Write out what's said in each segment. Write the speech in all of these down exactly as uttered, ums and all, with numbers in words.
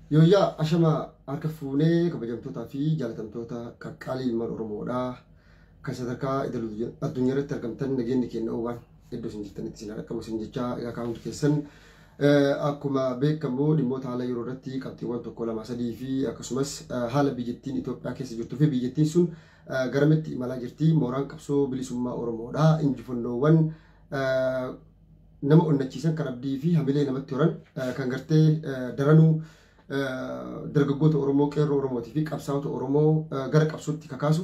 Yooyyaa ashama harka fuunee kabajamtootaa fi jaalatamtoota qaqqaalii ilmaan Oromoodhaa kan sadarkaa addunyaa irratti argamtan nageenyi keenya oowwan iddoo isin jirtanitti isin qabu isin jechaa egaa kaa'umti keessan akkuma beekamu dhimmoota haala yeroo irratti qabxiiwwan tokko lama sadii fi akkasumas haala biyyattiin Itoophiyaa keessa jirtuu fi biyyattiin sun garamitti imalaa jirti mooraan qabsoo bilisummaa Oromoodhaa injifannoowwan nama onnachiisan kan abdii fi hamilee namatti horan kan gartee daranuu dargaggoota Oromoo qeerroo Oromootii fi qabsaa'ota Oromoo gara qabsootti kakaasu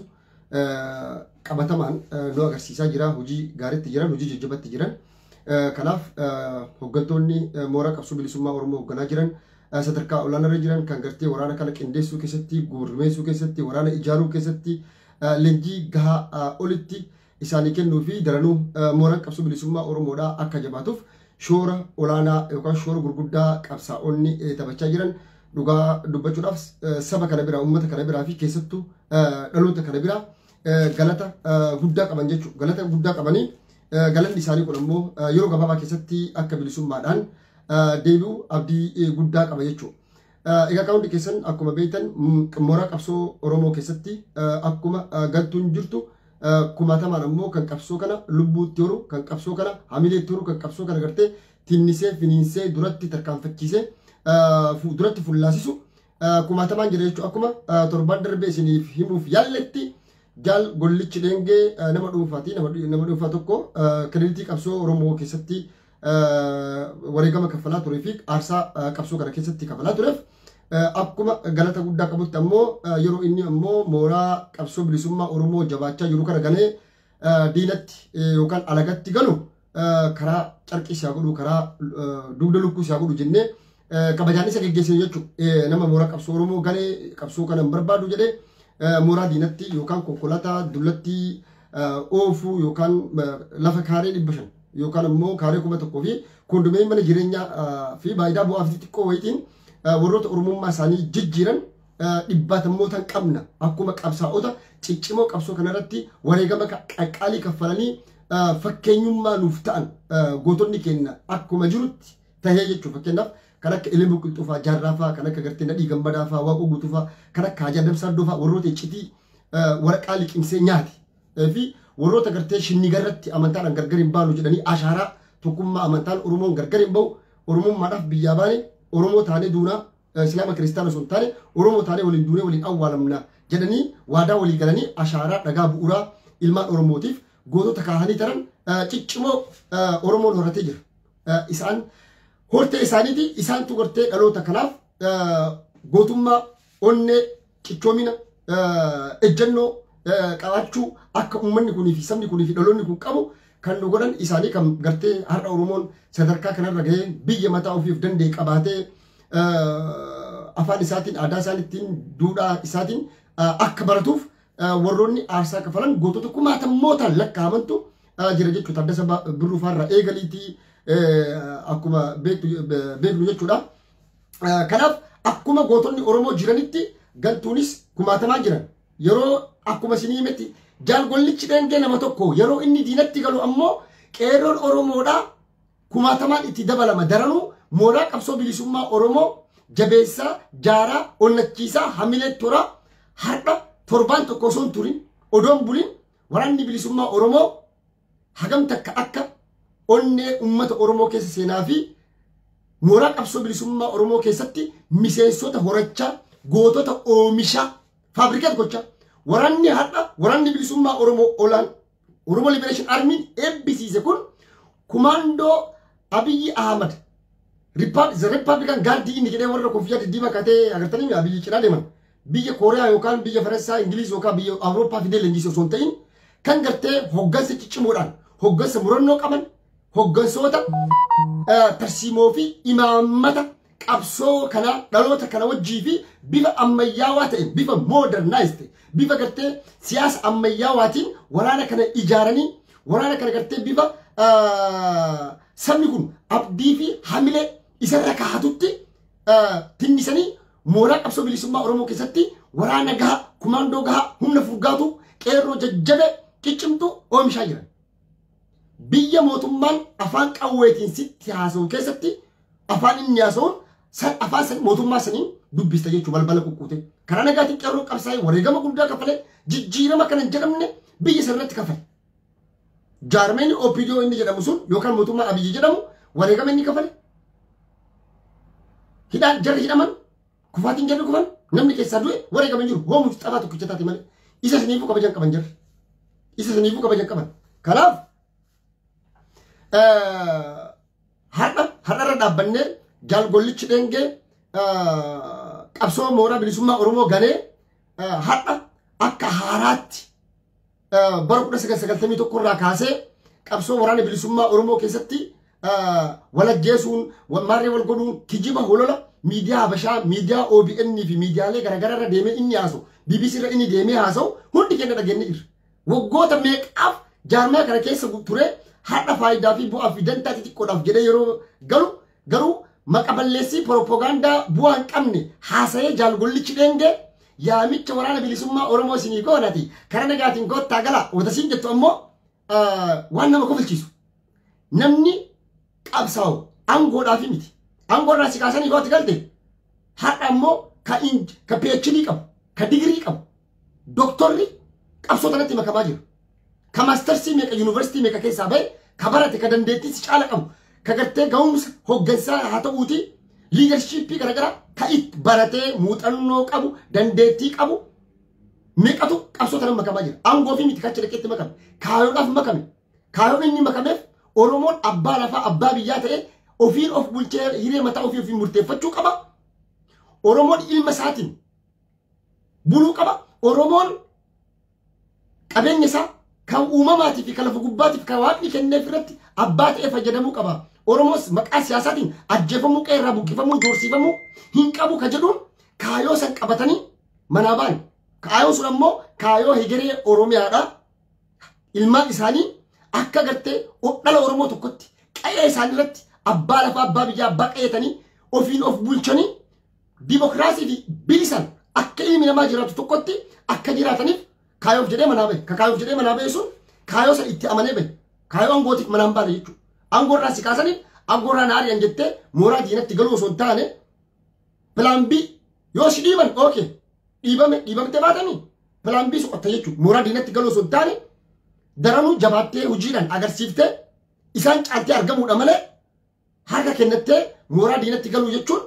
qabatamaan nu agarsiisaa jira. Hojii gaariitti jiran, hojii jajjabatti jiran. Kanaaf hooggantoonni mooraa qabsoo bilisummaa Oromoo hoogganaa jiran sadarkaa olaanarra jiran kan gartee waraana kana qindeessuu keessatti, gurmeessuu keessatti, waraana ijaaruu keessatti leenjii gahaa olitti isaanii kennuu fi daranuu mooraan qabsoo bilisummaa Oromoodhaa akka jabaatuuf shoora olaanaa yookaan shoora gurguddaa qabsaa'onni taphachaa jiran dhugaa dubbachuudhaaf saba kana biraa uummata kana biraa fi keessattuu dhaloota kana biraa galata guddaa qaban jechuudha. Galata guddaa qabanii galanni isaanii kun immoo yeroo gabaabaa keessatti akka bilisummaadhaan deebi'u abdii guddaa qaba jechuudha. Egaa kaawundi keessan akkuma beektan mooraa qabsoo Oromoo keessatti akkuma galtuun jirtu kumaatamaan ammoo kan qabsoo kana lubbuutti horu, kan qabsoo kana hamileetti horu, kan qabsoo kana gartee tinnisee finiinsee duratti tarkaanfachiisee duratti fullaasisu kumaatamaan jira jechuudha. Akkuma torbaan darbee isiniif himuuf yaalletti jaal gollichi dheengee nama dhuunfaati nama dhuunfaa tokko kireeditii qabsoo Oromoo keessatti wareegama kaffalaa turee fi aarsaa qabsoo kana keessatti kaffalaa tureef akkuma galata guddaa qabutti ammoo yeroo inni ammoo mooraa qabsoo bilisummaa Oromoo jabaachaa jiru kana galee diinatti yookaan alagatti galu karaa carqii isaa godhu karaa dugda lukkuu isaa godhu jennee kabajaan isa geggeessine jechuudha. Nama mooraa qabsoo Oromoo galee qabsoo kana hin barbaadu jedhee mooraa diinatti yookaan konkolaataa dullatti oofuu yookaan lafa kaaree dhibba shan yookaan ammoo kaaree kuma tokkoo fi koondomee mana jireenyaa fi faayidaa bu'aa fi xiqqoo wayitiin warroota Oromummaa isaanii jijjiiran dhibbaatammoota hin qabna akkuma qabsaa'ota ciccimoo qabsoo kanarratti wareegama qaqqaalii kaffalanii fakkeenyummaa nuuf ta'an gootonni keenya akkuma jirutti tahee jechuudha. Fakkeenyaaf kan akka Ilmi Qilxuufaa, Jaarraafaa, kan akka gartee Nadhii Gammadaafaa, Waaqoo Guutuufaa, kan akka Haajaa Dabsaaddoofaa warroota iccitii waraqaa liqimsee nyaate fi warroota gartee shinnigarratti amantaan gargar hin baanu jedhanii ashaaraa tokkummaa amantaan Oromoon gargar hin bahu Oromummaadhaaf biyyaa baane Oromoo taanee duunaa Islaama Kiristaana osoo hin taane Oromoo taanee waliin duunee waliin awwaalamna jedhanii waadaa walii galanii ashaaraa dhagaa bu'uuraa ilmaan Oromootiif gootota kaahanii taran ciccimoo Oromoon horatee jira. Isaan hortee isaaniiti isaantu gartee dhaloota kanaaf gootummaa onnee cichoomina ejjennoo qabaachuu akka uummanni kunii fi sabni kunii fi dhaloonni kun qabu kan nu godhan isaanii kan gartee har'a Oromoon sadarkaa kanarra gahee biyya mataa ofiif danda'e qabaatee afaan isaatiin aadaa isaaniitiin duudhaa isaatiin akka baratuuf warroonni aarsaa kafalan gootota kumaatamootaan lakkaa'amantu jira jechuudha. Taddasa Birruufaarraa eegaliitii akkuma beeknu jechuudha. Kanaaf akkuma gootonni Oromoo jiranitti galtuunis kumaatamaa jiran yeroo akkuma isinii himetti jaal gollichi dheengee nama tokko yeroo inni diinatti galu ammoo qeerroon Oromoodhaa kumaatamaan itti dabalama daranuu mooraa qabsoo bilisummaa Oromoo jabeessaa jaaraa onnachiisaa hamilee toraa har'a torbaan tokko osoo hin turin odoon bulin waraanni bilisummaa Oromoo hagam takka akka onnee uummata Oromoo keessa seenaa fi mooraa qabsoo bilisummaa Oromoo keessatti miseensota horachaa gootota oomishaa faabrikeet gochaa waraanni har'a waraanni bilisummaa Oromoo olaan Oromoo Liberation Army eebbisiise kun kumaandoo Abiyyi Ahmad Republican Guard inni jedhee warra koffiyyaa diddiimaa katee agartanii Abiyyi cinaa deeman biyya Kooriyaa yookaan biyya Faransaa Ingiliiz yookaan biyya Awurooppaa fidee leenjisee osoo hin ta'in kan gartee hoggansa ciccimoodhaan hoggansa murannoo qaban hoggansoota tarsiimoo fi imaammata qabsoo kana dhaloota kana wajjii fi bifa ammayyaawaa ta'e bifa modernized bifa gartee siyaasa ammayyaawaatiin waraana kana ijaaranii waraana kana gartee bifa sabni kun abdii fi hamilee isarra kaahatutti tinnisanii mooraa qabsoo bilisummaa Oromoo keessatti waraana gahaa kumaandoo gahaa humna furgaatu qeerroo jajjabe ciccimtu oomishaa jiran. Biyya mootummaan afaan qawweetiin sitti haasa'u keessatti afaan inni haasa'uun san afaan san mootummaa sanii dubbista jechuu balbala quqqute karaa nagaatiin qeerroo qabsaa'ee wareegama guddaa kafalee jijjiirama kana hin jedhamne biyya sanatti kafale jaarmeen O P D O inni jedhamu sun yookaan mootummaa Abiyyi jedhamu wareegama inni kafale hidhaan jarri hidhaman kufaatiin jarri kufan namni keessaa du'e wareegama hin jiru hoomu xabaa tokkicha taate malee isa saniifuu kabajan qaban jarri isa saniifuu kabajan qaban kanaaf har'a har'arra dhaabbannee jaalgollichi dheengee qabsoo mooraa bilisummaa Oromoo ganee har'a akka haaraatti bara kudha sagal sagaltamii tokko irraa kaasee qabsoo waraana bilisummaa Oromoo keessatti walajjeesuun maarree wal godhuun kijiba holola miidiyaa Habashaa miidiyaa O B N fi miidiyaalee garaagaraa irra deemee inni haasa'u B B C irra inni deemee haasa'u hundi keenya dhageenye irra waggoota meeqaaf jaarmaa kana keessa ture har'a faayidaa fi bu'aa fi dantaa xixiqqoodhaaf jedhee yeroo galu garuu maqa balleessii propagaandaa bu'aa hin qabne haasa'ee jaalgollichi dheengee yaamicha waraana bilisummaa Oromoo isinii goonati karaa nagaatiin goottaa gala wadasiin jettu ammoo waan nama kofalchiisu namni qabsaa'u aangoodhaaf miti aangoodhaa si kaasanii gootti galte har'a ammoo ka ka P H D qabu ka digirii qabu doktorri qabsoo kanatti makamaa jira ka maastarsii meeqa yuunivarsiitii meeqa keessaa ba'e ka barate ka dandeettii si caala qabu ka gartee ga'umsa hoggansaa haa ta'uuti liidarshiippii garaagaraa ka itti baratee muuxannoo qabu dandeettii qabu meeqatu qabsoo kana makamaa jira aangoo fi miti kacha dhaqeetti makame kaayoodhaaf makame kaayoon inni makameef Oromoon abbaa lafaa abbaa biyyaa ta'e ofiin of bulchee hiree mataa ofii ofiin murteeffachuu qaba Oromoon ilma isaatiin buluu qaba Oromoon qabeenya isaa kan uumamaatii fi kan lafa gubbaatiif kan waaqni kenneef irratti abbaa ta'ee fayyadamuu qaba Oromoos maqaa siyaasaatiin ajjeefamuu qeerraa buqqifamuu doorsifamuu hin qabu ka jedhuun kaayoo san qabatanii manaa ba'an kaayoo sun ammoo kaayoo hegeree Oromiyaadha ilmaan isaanii akka gartee dhala Oromoo tokkotti qe'ee isaanii irratti abbaa lafaa abbaa biyyaa abbaa qe'eetanii ofiin of bulchanii dimokiraasii fi bilisan akka ilmi namaa jiraatu tokkotti akka jiraataniif kaayoof jedhee manaa ba'e ka kaayoof jedhee manaa ba'e sun kaayoo san itti amanee ba'e kaayoo aangootiif manaan baane jechuudha aangoorraa si kaasanii aangoorraa na ari'an jettee mooraa diinatti galuu osoo hin taane pilaan B yoo si dhiiban ookee dhiibame dhiibamtee baatanii pilaan B soqotta jechuudha mooraa diinatti galuu osoo hin taane daranuu jabaattee hojiidhaan agarsiiftee isaan caaltee argamuudha malee harka kennattee mooraa diinatti galuu jechuun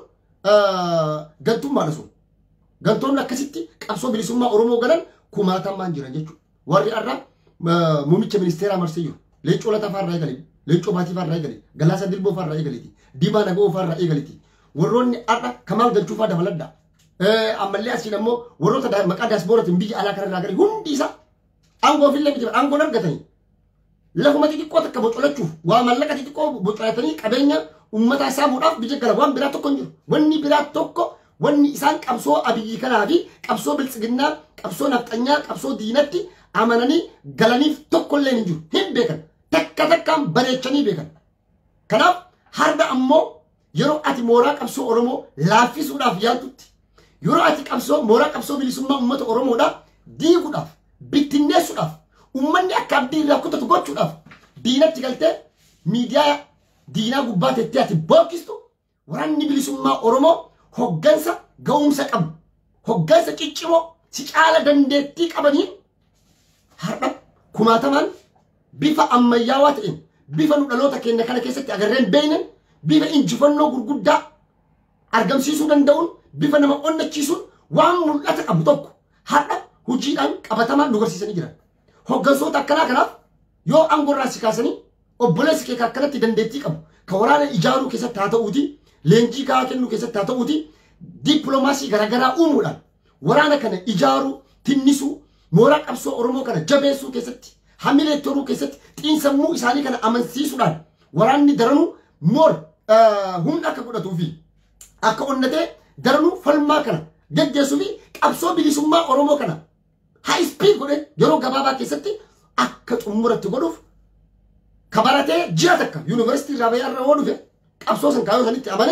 gantummaadha sun gantoonni akkasitti qabsoo bilisummaa Oromoo galan kumaatamaan jiran jechuudha warri har'a muummicha ministeeraa marsee jiru Leeccoo Lataa faarraa eegalee Leeccoo Baatii faarraa eegalee Galaasa Dilboo faarraa eegaleeti Diimaa Nagoo faarraa eegaleeti warroonni har'a Kamaal Galchuufaa dabaladha ammallee asiin ammoo warroota maqaa daasporaatiin biyya alaa kanarraa galee hundi isaa aangoo fillee miti aangoon argatanii lafuma xixiqqoo takka bocolachuuf waa mallaqa xixiqqoo bocolatanii qabeenya uummataa saamuudhaaf biyya gala waan biraa tokko hin jiru wanni biraa tokko wanni isaan qabsoo Abiyyi kanaa fi qabsoo biltsiginnaa qabsoo nafxanyaa qabsoo diinatti amananii galaniif tokkollee hin jiru hin beekan takka takkaan bareechanii beekan kanaaf har'a ammoo yeroo ati mooraa qabsoo Oromoo laaffisuudhaaf yaaltutti yeroo ati qabsoo mooraa qabsoo bilisummaa uummata Oromoodhaaf diiguudhaaf bittinneessuudhaaf uummanni akka abdii irraa kutatu gochuudhaaf diinatti galtee miidiyaa diinaa gubbaa teettee ati bookkistu waraanni bilisummaa Oromoo hoggansa ga'umsa qabu hoggansa ciccimoo si caala dandeettii qabaniin har'a kumaatamaan bifa ammayyaawaa ta'een bifa nu dhaloota keenya kana keessatti agarreen beeynan bifa injifannoo gurguddaa argamsiisuu danda'uun bifa nama onnachiisuun waan mul'ata qabu tokko har'a hojiidhaan qabatamaan nu garsiisanii jiran hoggansoota akkanaa kanaaf yoo aangoorraa si kaasanii obboleessi kee akkanatti dandeettii qabu ka waraana ijaaruu keessatti haa ta'uuti leenjii gahaa kennuu keessatti haa ta'uuti dippiloomaasii garaagaraa uumuudhaan waraana kana ijaaruu tinnisuu mooraa qabsoo Oromoo kana jabeessuu keessatti hamilee toruu keessatti xiinsammuu isaanii kana amansiisuudhaan waraanni daranuu moor humna akka godhatuu fi akka onnatee daranuu falmaa kana geggeessuu fi qabsoo bilisummaa Oromoo kana high speed godhe yeroo gabaabaa keessatti akka xumuratti godhuuf kabaratee ji'a takka yuunivarsiitii irraa bayyaa irra oolufe qabsoo san kaayoo sanitti amane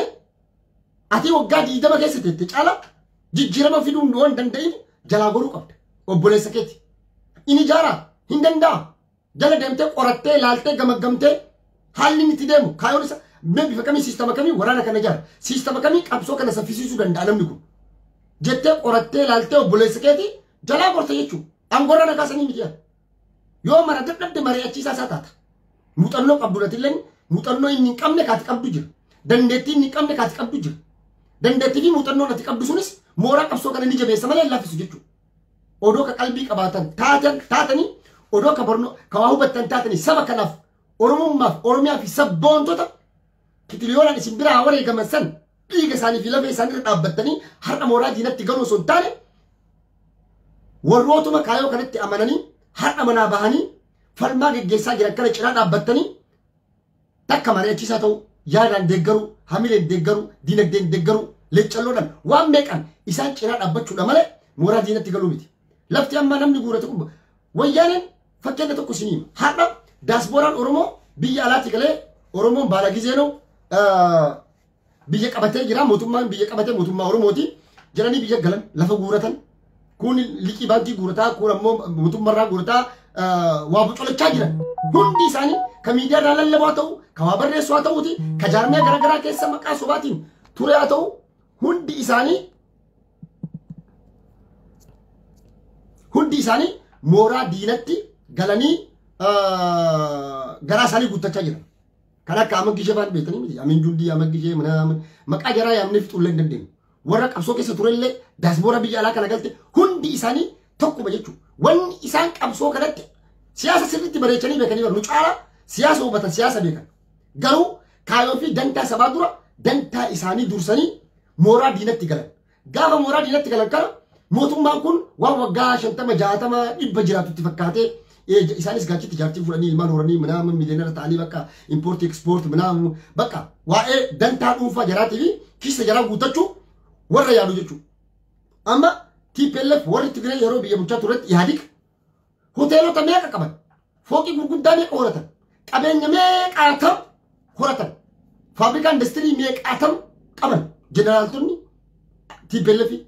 ati waggaa diidama keessa teette caala jijjiirama fiduun waan danda'in jalaa godhuu qabda obboleessa keeti inni ijaaraa hin danda'a jala deemtee qorattee laaltee gamaggamtee haalli itti deemu kaayoon isa Mee bifa kamii siistama kamii waraana kana jaara. Siistama kamii qabsoo kana saffisiisuu danda'a namni kun. Jettee qorattee ilaaltee obboleessa keetii jalaa gorte jechuudha. Angorra nakaasanii miti yaa. Yoo mara dadhabde mari'achiisaa isaa taata. Muuxannoo qabdu latilleen muuxannoo inni hin qabne kaati qabdu jira. Dandeettii inni hin qabne kaati qabdu jira. Dandeettii fi muuxannoo nati qabdu sunis mooraa qabsoo kana ni jabeessa malee laffisu jechuudha. Odoo ka qalbii qabaatan taatan taatanii odoo ka barnoo ka waa hubattan taatanii saba kanaaf Oromummaaf Oromiyaa fi sabboontota kitiliyoonaan isin biraa wareegaman san dhiiga isaanii fi lafee isaanii irra dhaabbattanii har'a mooraa diinatti galuu osoo hin taane warrootuma kaayoo kanatti amananii har'a manaa bahanii falmaa geggeessaa jiran kana cinaa dhaabbattanii takka mari'achiisaa ta'u yaadaan deeggaruu hamileen deeggaruu diinagdeen deeggaruu leeccalloodhaan waan meeqan isaan cinaa dhaabbachuudha malee mooraa diinatti galuu miti. Lafti amma namni guurate kun wayyaaneen fakkeenya tokko isinii har'a daasbooraan Oromoo biyya alaatti galee Oromoon baala gizeenoo biyya qabatee jira mootummaan biyya qabatee mootummaa Oromooti jedhanii biyya galan lafa guuratan kun liqii baankii guurataa kun ammoo mootummaarraa guurataa waa bocolachaa jiran hundi isaanii ka miidiyaarraa lallabaa ta'u ka waa barreessu haa ta'uuti ka jaarmee garaagaraa keessa maqaa sobaatiin ture haa ta'u hundi isaanii hundi isaanii mooraa diinatti galanii garaa isaanii guuttachaa jiran. Kan akka amma gishee faan beekanii miti amin juldii amma gishee mana maqaa jaraa yaamnee fixuullee hin dandeenyu. Warra qabsoo keessa turellee daasboora biyya alaa kana galte hundi isaanii tokkuma jechuudha. Wanni isaan qabsoo kanatti siyaasa sirriitti bareechanii beekanii baru. Nu caala siyaasa hubatan siyaasa beekan. Garuu kaayoo fi dantaa sabaa dura dantaa isaanii dursanii mooraa diinatti galan. Gaafa mooraa diinatti galan kana mootummaan kun waan waggaa shantama jaatama dhibba jiraatutti fakkaatee isaanis gaachitti jaartii fudhanii ilmaan horanii minaamun miiliyoonera ta'anii bakka impoorti ekspoorti minaamun bakka waa'ee dantaa dhuunfaa jaraatii fi kiisa jaraa guuttachuu warra yaadu jechuudha. Amma T P L F warri Tigiree yeroo biyya bulchaa turetti yaadiq hoteelota meeqa qaban fooqii gurguddaa meeqa horatan qabeenya meeqaatam horatan faabrikaa industirii meeqaatam qaban jeneraaltonni T P L F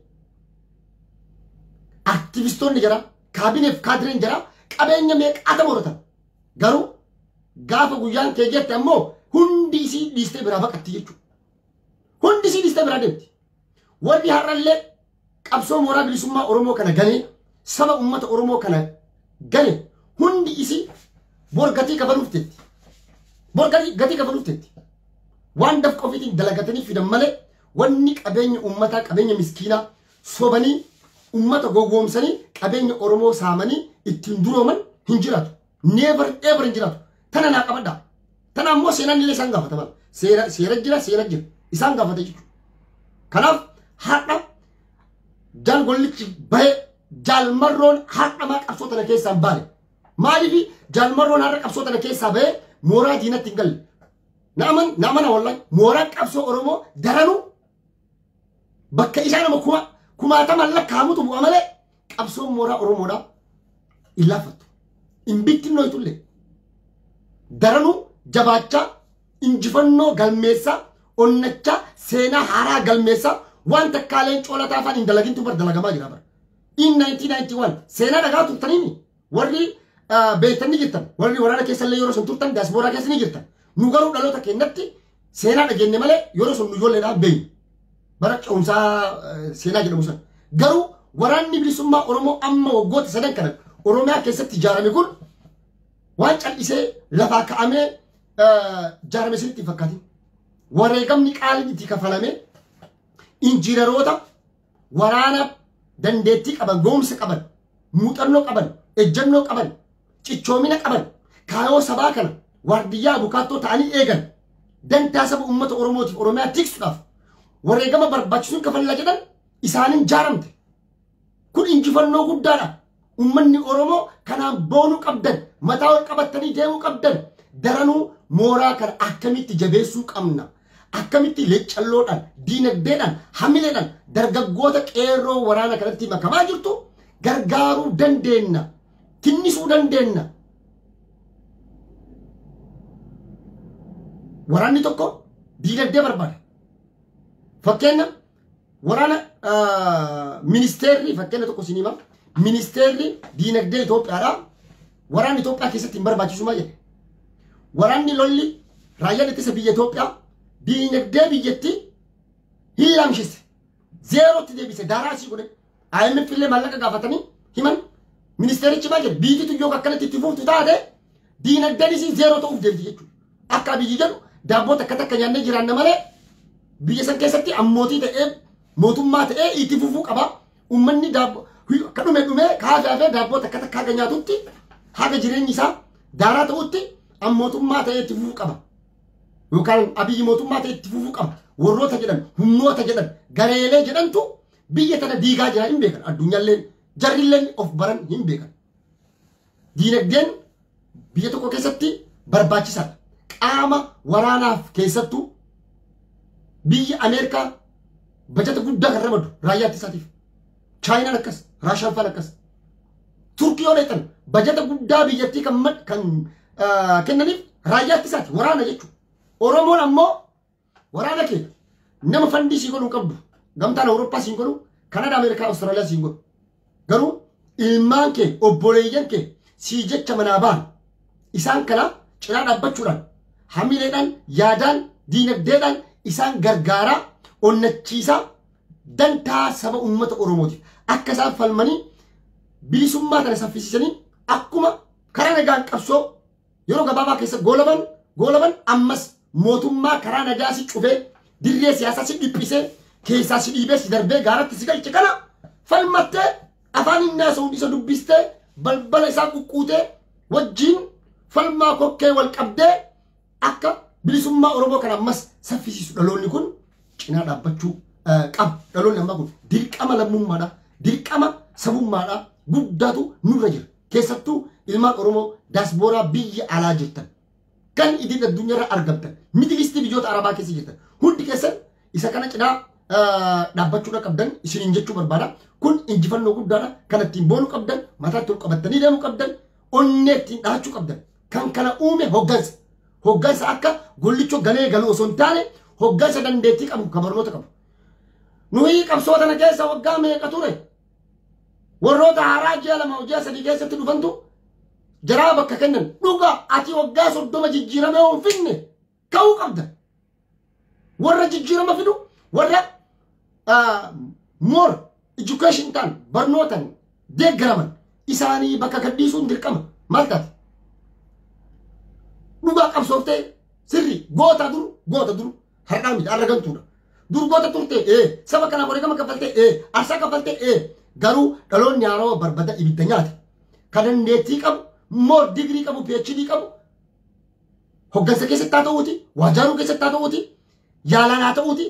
aktivistoonni jara kaabineef kaadireen jara qabeenya meeqaatam horatan garuu gaafa guyyaan kee jette ammoo hundi isii dhiistee biraa baqatti jechuudha. Hundi isii dhiistee biraa deemti. Warri har'allee qabsoo mooraa bilisummaa Oromoo kana galee saba ummata Oromoo kana gale hundi isii bor gatii kafaluuf teetti. Bor gatii kafaluuf teetti. Waan dafqa ofiitiin dalagatanii fidan malee wanni qabeenya ummataa qabeenya miskiinaa sobanii ummata gowwoomsanii qabeenya Oromoo saamanii ittiin durooman hin jiraatu. Never ever hin jiraatu. Tana naa qabadhaa. Tana ammoo seenaan illee isaan gaafata mala. Seera seera jira seera jira. Isaan gaafata jechuudha. Kanaaf har'a jaal gollichi bahe jaalmarroon har'a maa qabsoo tana keessaa hin baane. Maaliif jaalmarroon har'a qabsoo tana keessaa bahe mooraa diinatti hin galle. Naaman naamana wallahi mooraa qabsoo Oromoo daranuu bakka isaa nama kuma kumaatama lakkaamutu bu'a malee qabsoon mooraa Oromoodhaa hin laaffatu. Hin bittinnoo itullee. Daranuu jabaachaa injifannoo galmeessaa onnachaa seenaa haaraa galmeessaa waan takkaaleen coolataa afaan hin dalagintu bar dalagamaa jira bara. In nineteen ninety-one seenaa dhagaa turtaniini warri beektanii jirtan warri waraana keessallee yeroo sun turtan daasbooraa keessa ni jirtan. Nu garuu dhaloota keenyatti seenaa dhageenye malee yeroo sun nu ijoolleedhaan beeynu. Bara ce'umsaa seenaa jedhamu sana. Garuu waraanni bilisummaa Oromoo amma waggoota sadan kana Oromiyaa keessatti ijaarame kun waan cal'isee lafaa ka'amee ijaarame sinitti hin fakkaatin. Wareegamni qaaliin itti kafalame injiinaroota waraana dandeettii qaban goomsa qaban muuxannoo qaban ejjennoo qaban cichoomina qaban kaayoo sabaa kana waardiyyaa abukaattoo ta'anii eegan dantaa saba uummata Oromootiif Oromiyaa tiksuudhaaf wareegama barbaachisuun kafallaa jedhan isaanin jaaramte. Kun injifannoo guddaadha. Uummanni Oromoo kanaan boonuu qabdan mataa ol qabattanii deemuu qabdan daranuu mooraa kana akkamitti jabeessuu qabna. Akkamitti leeccalloodhaan diinagdeedhaan hamileedhaan dargaggoota qeerroo waraana kanatti makamaa jirtu gargaaruu dandeenya. Tinnisuu dandeenya. Waraanni tokko diinagdee barbaada. Fakkeenya waraana ministeerri fakkeenya tokko sinima ministeerri diinagdee Itoophiyaadhaa waraanni Itoophiyaa keessatti hin barbaachisu maa jedhe. Waraanni lolli raayyaan ittisa biyya Itoophiyaa diinagdee biyyatti hin lamshise zeerootti deebise daaraasii godhe I M F illee maallaqa gaafatanii himan ministeerichi maal jedhe biyyitu yoo akkanatti itti fuftu taate diinagdeen isii zeeroo ta'uuf deemti jechuudha akka biyyi jedhu daabboo takka takka nyaannee jiraanna malee biyya san keessatti ammootii ta'ee mootummaa ta'ee itti fufuu qaba ummanni daabboo akka dhume dhume kaafee hafee daabboo takka takka haga nyaatutti haga jireenyi isaa daaraa ta'utti ammootummaa ta'ee itti fufuu qaba yookaan abiyyi mootummaa ta'ee itti fufuu qaba warroota jedhan humnoota jedhan gareelee jedhantu biyya tana diigaa jira hin beekan addunyaalleen jarrilleen of baran hin beekan diinagdeen biyya tokko keessatti barbaachisaadha qaama waraanaaf keessattuu biyya Ameerikaa bajata guddaa kan ramadu raayyaa ittisaatiif chaayinaan akkas raashaan faan akkas turkii yoo dheetan bajata guddaa biyyattii kan kan kennaniif raayyaa ittisaati waraana jechuudha oromoon ammoo waraana kee nama fandii sii godhuu qabdu gamtaan awurooppaa siin godhu kanadaa ameerikaa awustiraaliyaa siin godhu garuu ilmaan kee obboleeyyan kee sii jecha manaa ba'an isaan kana cinaa dhaabbachuudhaan hamileedhaan yaadaan diinagdeedhaan isaan gargaaraa onnachiisaa dantaa saba ummata oromootiif akka isaan falmanii bilisummaa kana saffisiisanii akkuma karaa nagaan qabsoo yeroo gabaabaa keessa goolaban goolaban ammas mootummaa karaa nagaa si cufee dirree siyaasaa si dhiphisee keessaa si dhiibee si darbee gaaratti si galche kana falmattee afaan inni haasa'uun isa dubbistee balbala isaa quqquutee wajjiin falmaa kokkee wal qabdee akka bilisummaa oromoo kana ammas saffisiisu dhaloonni kun cinaa dhaabbachuu qaba dhaloonni ammaa kun dirqama lammummaadha dirqama sabummaadha guddaatu nurra jira keessattuu ilmaan oromoo daasbooraa biyya alaa jirtan kan idil addunyaarra argamtan midilistii biyyoota arabaa keessa jirtan hundi keessan isa kana cinaa dhaabbachuudha qabdan isiniin jechuu barbaada kun injifannoo guddaadha kan ittiin boonuu qabdan mataatti ol qabattanii deemuu qabdan onnee ittiin dhahachuu qabdan kan kana uume hoggansa hoggansa akka gollichoo galee galuu osoo hin taane hoggansa dandeettii qabu kan barnoota qabu nuyi qabsoo tana keessa waggaa meeqa ture warroota haaraa ji'a lama ji'a sadii keessatti dhufantu jaraa bakka kennan dhuga ati waggaa soddoma jijjiiramee hin finne ka'uu qabda warra jijjiirama fidu warra more education tan barnootan deeggaraman isaanii bakka gadhiisuun dirqama maal taate dhugaa qabsooftee sirri goota dur goota dur har'aa miti arragantuudha dur goota turte ee saba kanaaf wareegama kaffaltee ee aarsaa kaffaltee ee garuu dhaloonni haarawa barbada ibidda nyaate kan dandeettii qabu more degree qabu PhD qabu hoggansa keessatti haa ta'uuti waajaaruu keessatti haa ta'uuti yaalaan haa ta'uuti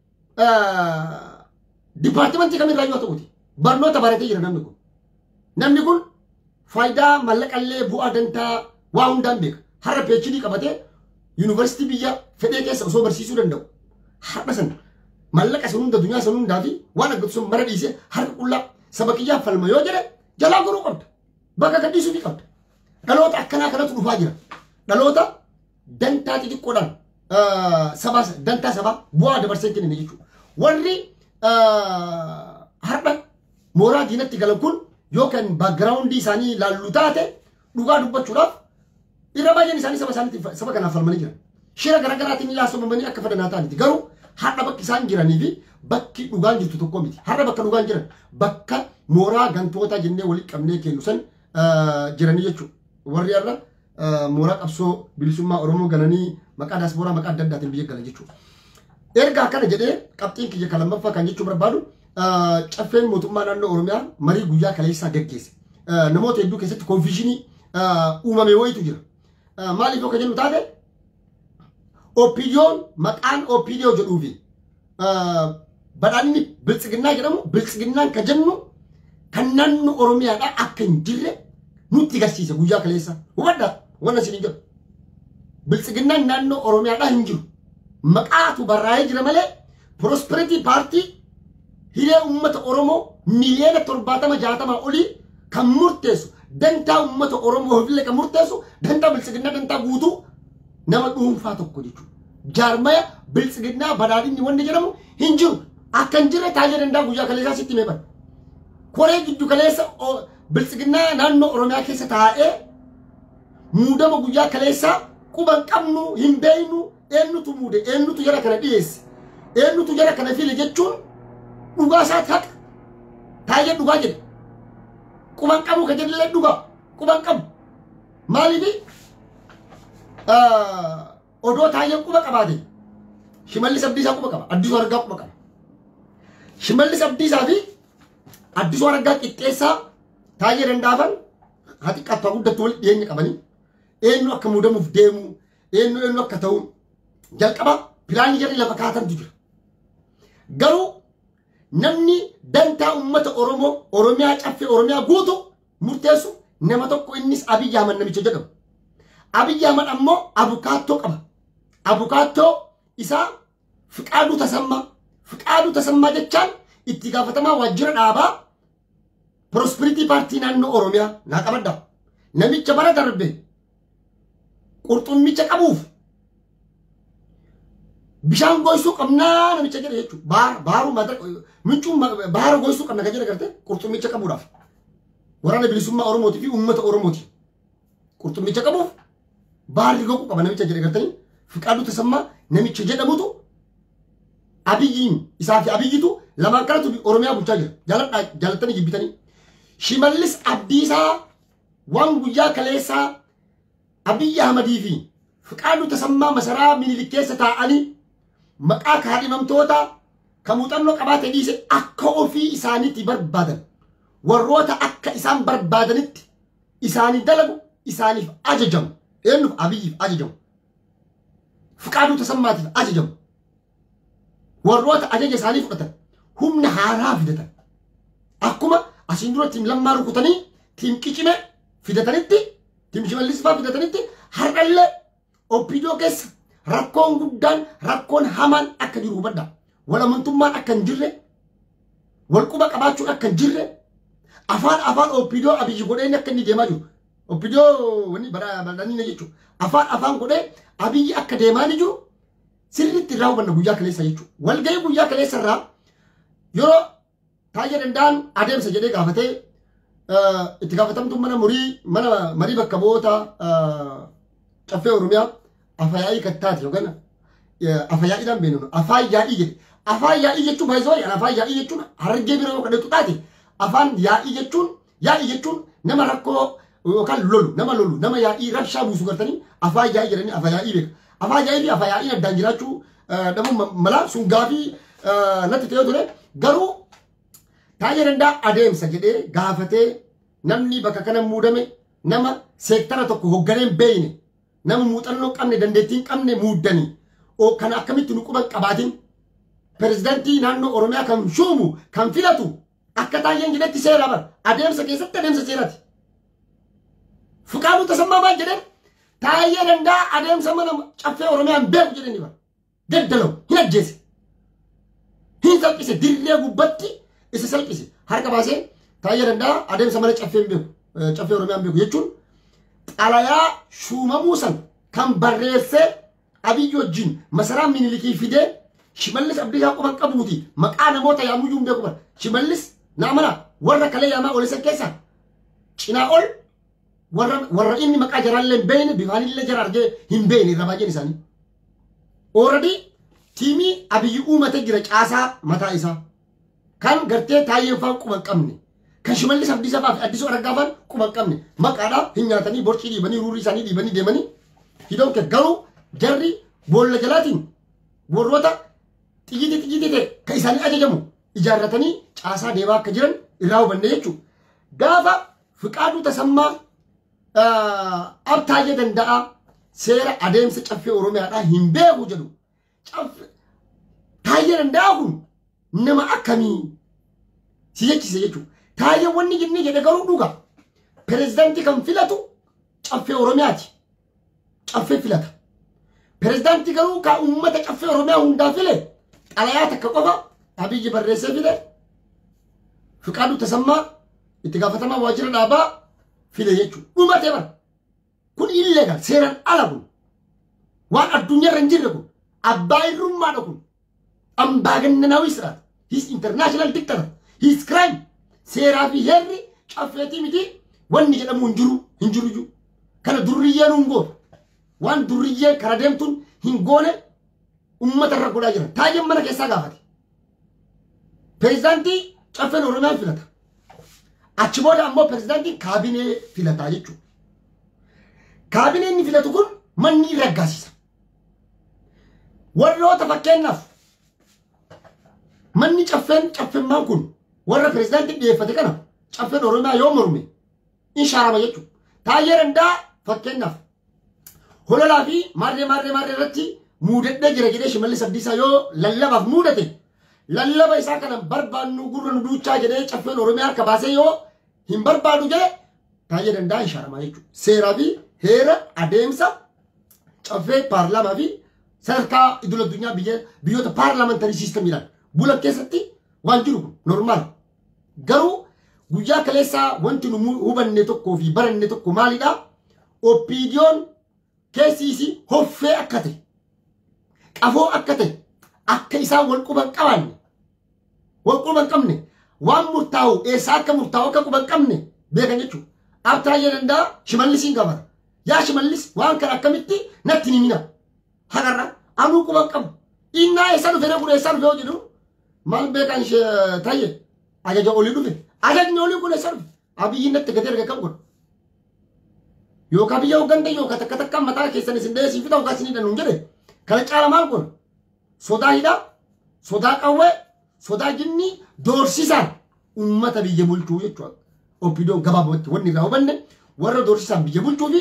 dipaartimentii kamirraa yoo ta'uuti barnoota baratee jira namni kun namni kun faayidaa mallaqallee bu'aa dantaa waa hundaan beeka har'a PhD qabatee yuunivarsiitii biyya fedhee keessa osoo barsiisuu danda'u har'a san mallaqa san hunda dunyaa san hundaa fi waan aggatu sun mara dhiisee harka qullaa saba kiyyaaf falma yoo jedhe jalaa goruu qabda bakka gadhiisuu fi qabda dhaloota akkanaa kanatu dhufaa jira dhaloota dantaa xixiqqoodhaan sabaa dantaa sabaa bu'aa dabarsee kennine jechuudha warri har'a mooraa diinatti galan kun yookaan baakgiraawundii isaanii laallu taate dhugaa dubbachuudhaaf irra baay'een isaanii saba isaaniitiif saba kanaaf falmanii jiran shira garaagaraatiin laasomamanii akka fadanaa ta'aniiti garuu har'a bakki isaan jiranii fi bakki dhugaan jirtu tokko miti har'a bakka dhugaan jiran bakka mooraa gantootaa jennee walitti qabnee kennu san jiranii jechuudha warri har'a mooraa qabsoo bilisummaa oromoo galanii maqaa daasbooraa maqaa adda addaatiin biyya galan jechuudha erga akkana jedhee qabxiin kiyya kan lammaffaa kan jechuu barbaadu caffeen mootummaa naannoo oromiyaa marii guyyaa kaleessaa gaggeesse namoota hedduu keessatti konfiishinii uumame wayitu jira maaliif yoo ka jennu taate opiniyoon maqaan opiniyoo jedhuufi badhaadhinni biltsiginnaa jedhamu biltsiginnaan ka jennu kan naannoo oromiyaadhaa akka hin jirre nutti agarsiise guyyaa kaleessa hubadhaa wanna isin hin jedhu biltsiginnaan naannoo oromiyaadhaa hin jiru maqaatu barraa'ee jira malee prosperity party hiree ummata oromoo miliyoona torbaatama jaatama olii kan murteessu dantaa ummata oromoo hofillee kan murteessu dantaa biltsiginnaa dantaa guutuu nama dhuunfaa tokko jechuudha jaarmaya biltsiginnaa badhaadhinni wanni jedhamu hin jiru akka hin jirre taayee dandaa guyyaa kaleessaa sitti meeqan koree giddu kaleessa biltsiginnaa naannoo oromiyaa keessa taa'ee muudama guyyaa kaleessaa quban qabnu hin beeynu eenyutu muude eenyutu jara kana dhiyeesse eenyutu jara kana file jechuun dhugaa isaati haqa taayee dhugaa jedhe quban qabu ka jedhe dhugaa quban qabu maaliifi odoo taayeen quba qabaate Shimallis Abdiisaa quba qaba Addisuu Araggaa quba qaba Shimallis Abdiisaa fi Addisuu Araggaa qixxeessaa taayee dandaafan hati qaxxaa guddattu walitti dhiyeenya qabanii eenyu akka muudamuuf deemu eenyu eenyu akka ta'u jalqaba pilaanii jarri lafa kaatantu jira garuu namni dantaa ummata Oromoo Oromiyaa caffee Oromiyaa guutu murteessu nama tokko innis Abiyyi Ahmad namicha jedhamu Abiyyi Ahmad ammoo abukaattoo qaba abukaattoo isaa Fiqaaduu Tasammaa Fiqaaduu Tasammaa jechaan itti gaafatamaa waajjira dhaabaa Prosperity Party naannoo Oromiyaa naa qabadda namicha bara darbe qurxummicha qabuuf bishaan goysuu qabnaa namicha jedhe jechuudha baar baaru madara michuun baara goysuu qabna ka jedhe garte qurxummicha qabuudhaaf waraana bilisummaa Oromootii fi uummata Oromooti qurxummicha qabuuf baarri goqu qaba namicha jedhe gartanii Fiqaaduu Tasammaa namicha jedhamutu Abiyyiin isaa fi Abiyyitu lamaan kanatu Oromiyaa bulchaa jira jaaladhaa jaalattanii jibbitanii Shimallis Abdiisaa waan guyyaa kaleessaa Abiyyi Ahmadii fi Fiqaaduu Tasammaa masaraa Minilik keessa taa'anii maqaa kaadhimamtoota kan muuxannoo qabaate dhiise akka ofii isaaniitti barbaadan warroota akka isaan barbaadanitti isaanii dalagu isaaniif ajajamu eenyuuf Abiyyiif ajajamu Fiqaaduu Tasammaatiif ajajamu warroota ajaja isaanii fudhatan humna haaraa fidatan akkuma asiin dura tiim lammaa rukutanii tiim qicime fidatanitti tiim Shimallis faa fidatanitti har'allee Oppidoo keessa rakkoon guddaan rakkoon hamaan akka jiru hubadhaa walamantummaan akka hin jirre walquba qabaachuun akka hin jirre afaan afaan Oppidoo Abiyyi godheen akka inni deemaa jiru Oppidoo wani badhaadhanii jechuudha afaan afaan godhee Abiyyi akka deemaa jiru sirriitti irraa hubanna guyyaa kaleessa jechuudha walgahii guyyaa kaleessa irraa yeroo taayee danda'an adeemsa jedhee gaafatee itti gaafatamtu mana murii mana marii bakka bu'oota caffee Oromiyaa afayaa'ii kattaati yookaan afayaa'iidhaan beekamu afaan yaa'ii jedhe afaan yaa'ii jechuun baay'isoo afaan yaa'ii jechuun harargee bira yoo kadhatu taate afaan yaa'ii jechuun yaa'ii jechuun nama rakkoo yookaan lolu nama lolu nama yaa'ii rabshaa buusu gartanii afaan yaa'ii jedhanii afaan yaa'ii beeka afaan yaa'ii fi afaan yaa'iin addaan jiraachuu dhabuun mala sun gaafii natti ta'ee ture garuu taayee danda'a adeemsa jedhee gaafatee namni bakka kana muudame nama seektara tokko hogganeen beeyne nama muuxannoo qabne dandeettiin qabne muuddanii oo kan akkamitti nu quban qabaatin pirezidaantii naannoo Oromiyaa kan shuumu kan filatu akka taayeen jedhetti seera bar adeemsa keessatti adeemsa seeraati Fiqaaduu Tasammaa maal jedhan taayee danda'a adeemsa mana caffee Oromiyaan beeku jedhanii bar gaddalaw hin ajjeese hin salphise dirree gubbatti isa salphise harka baasee taayee danda'a adeemsa mana caffee beeku caffee Oromiyaan beeku jechuun xalayaa shuumamuu san kan barreessee Abiyyi wajjin masaraa Minilikii fidee Shimallis Abdiisaa quban qabuuti maqaa namoota yaamuyyuu beeku bar Shimallis naamana warra kalee yaamaa olisan keessa cinaa ol warra warra inni maqaa jaraallee hin beekne bifaanillee jara argee hin beekne irra baay'een isaanii already tiimii Abiyyi uumatee jira caasaa mataa isaa kan gartee taayee faan quban qabne kan Shimallis Abdiisaa faa fi Addisuu Araggaa faan quban qabne maqaadhaa hin nyaatanii borcii dhiibanii ruurii isaanii dhiibanii deemanii hidoon kee garuu jarri boolla jalaatiin warroota xiyyitii xiyyitii ta'e kan isaanii ajajamu ijaarratanii caasaa deemaa akka jiran irraa hubanne jechuudha. Gaafa Fiqaaduu Tasammaa abtaayee danda'a seera adeemsa caffee Oromiyaadhaa hin beeku jedhu taayee danda'a kun nama akkamii si jechise jechuudha. Taayee wanni jennee jedhe garuu dhuga pirezidaantii kan filatu caffee Oromiyaati. Caffee filata. Pirezidaantii garuu ka uummata caffee Oromiyaa hundaa file xalayaa takka qofa Abiyyi barreessee file Fiqaaduu Tasammaa itti gaafatamaa waajjira dhaabaa file jechuudha. Dhumatee bara kun illegal seeraan ala kun waan addunyaarra hin jirre kun abbaa irrummaadha kun ambaagannanaawii siraata. His international dictator his crime seeraa fi heerri caffeetii miti wanni jedhamu hin jiru hin jiru jiru kana durriyyee nuun goota waan durriyyee kara deemtuun هنقوله أمة الرجل أجرا تاجم منا كيسا قافتي بريزدانتي شافن أورميا فيلتا أشبودا أمو بريزدانتي كابينة فيلتا يجو كابينة إني فيلتا تكون مني رجاسيس ورلو تفكين نف مني شافن شافن ما كون ورا بريزدانتي بيفتي كنا شافن أورميا يوم أورمي إن شاء الله يجو تاجرندا فكين نف هلا لا في مرة مرة مرة رتي مودة جرا جرا شمال سبديسا يو للا بف مودة للا بيسا كنا بربان نقول ندوچا جرا شافن أورميا كباسة يو هم بربانو جرا تاجرندا إن شاء الله يجو سيرابي هيرا أديمسا شافن بارلمان في سركا إدول الدنيا بيجي بيوت parliamentary system ميلان بولا كيساتي وانجرو نورمال غرو guyyaa kaleessa wanti nu hubanne tokko fi baranne tokko maalidha opinion keessiisi hoffee akka ta'e qafoo akka ta'e akka isaan wal quban qabanne wal quban qabne waan murtaa'u eessa akka murtaa'u akka quban qabne beekan jechuudha abtaa jedhanda shimallisiin qabata yaa shimallis waan kana akkamitti natti ni mina hagarra anuu quban qabu innaa eessa dhufe na kun eessa dhufe jedhu maal beekan taayye ajaja olii dhufe أجد نولي كل سرب أبي ينت كتير كم كون يو كابي يو كنده يو كتك كتك كم متى كيسان سندي سيفتا وكاسيني دنونجره كله cara مال كون soda هيدا soda كوه soda جنني دور سيسان أمة تبي جمول توي توا أوبيدو كباب وني راهو بنده ورا دور سيسان بيجمول توي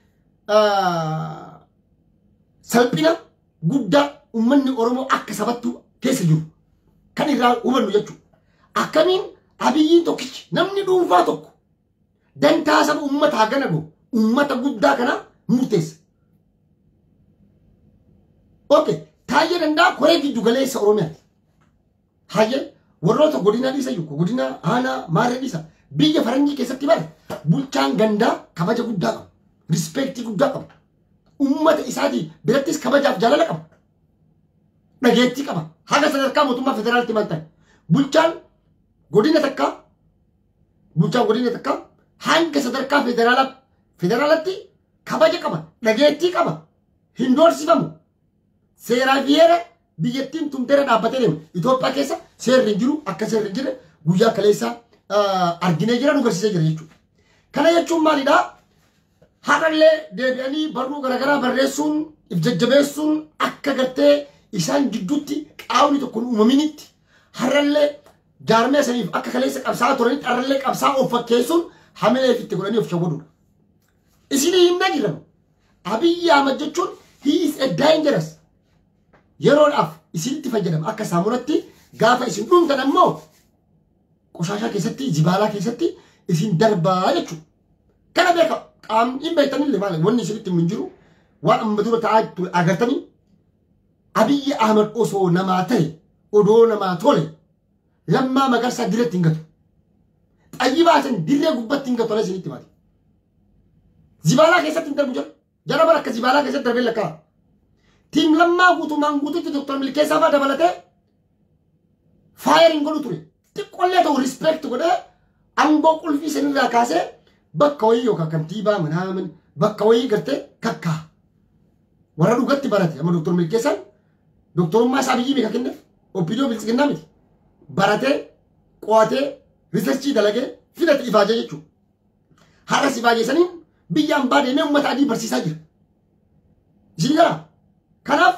سلبينا غودا أمني أورمو أكسبتو كيسجو كان يراهو وبنو يجو أكمين أبيين توكيش نمني دون فاتوك دن تاسب أمة هاجنا جو أمة تقودا كنا مرتز أوكي تاجر عندنا كوري في جوجلة سأروميا هاي ورّوتو غودينا ديسا يوكو غودينا أنا مارة ديسا بيجي فرنجي كيسة تبار بولشان غندا كباجا غودا كم ريسبكتي غودا كم أمة إسادي بلاتيس كباجا فجالة كم نجيتي كم هذا سنركام وتوما فدرال تمانتاي بولشان godina takka bulchaan godina takka hanga sadarkaa federaala federaalatti kabaja qaba dhageettii qaba hin doorsifamu seeraa fi heera biyyattiin tumteera dhaabbatee deema Itoophiyaa keessa seerri hin jiru akka seerri hin jirre guyyaa kaleessa arginee jira nu agarsiisee jira jechuudha kana jechuun maalidha harallee deebi'anii barruu garaagaraa barreessuun if jajjabeessuun akka gartee isaan gidduutti qaawni tokko uumaminitti harallee جارمي سنيف أكا خليسة قبساء تورنيت أرلي قبساء وفكيسون حملة في التقولاني وفشاودون إسيني يمنا جرم أبي يامد جتشون he is a dangerous يرون أف إسيني تفجرم أكا سامونتي غافة إسين دون تنمو قشاشا كيستي جبالا كيستي إسين دربا يجو كان بيكا قام إن بيتاني اللي مالي وني سبت منجرو وان مدورة تعاد أغرتني أبي أحمد أوسو نماتي ودو نماتولي لما ما قرص ديرة تنقطع أجيباتن ديرة قبة تنقطع ولا سنتي ماتي زبالة كيسة تنتر مجرد جرب لك زبالة كيسة تربي لك تيم لما قوتو مان قوتو تدكتور ملكي سافا دبلته فايرين قولو تري تقول له تو ريسبكت كده أنبو كل في سنة راكاسة بكوي يوكا كمتيبا منامن بكوي قرته كاكا ورا دوغتي باراتي أما دكتور ملكي سان دكتور ما سابيجي بيكا كنف وبيديو بيلس كنا ميتي barate qoate research dalage filat ifaje jechu hara sifaje sanin biyan bade me ummata adi barsisa jira jira kanaf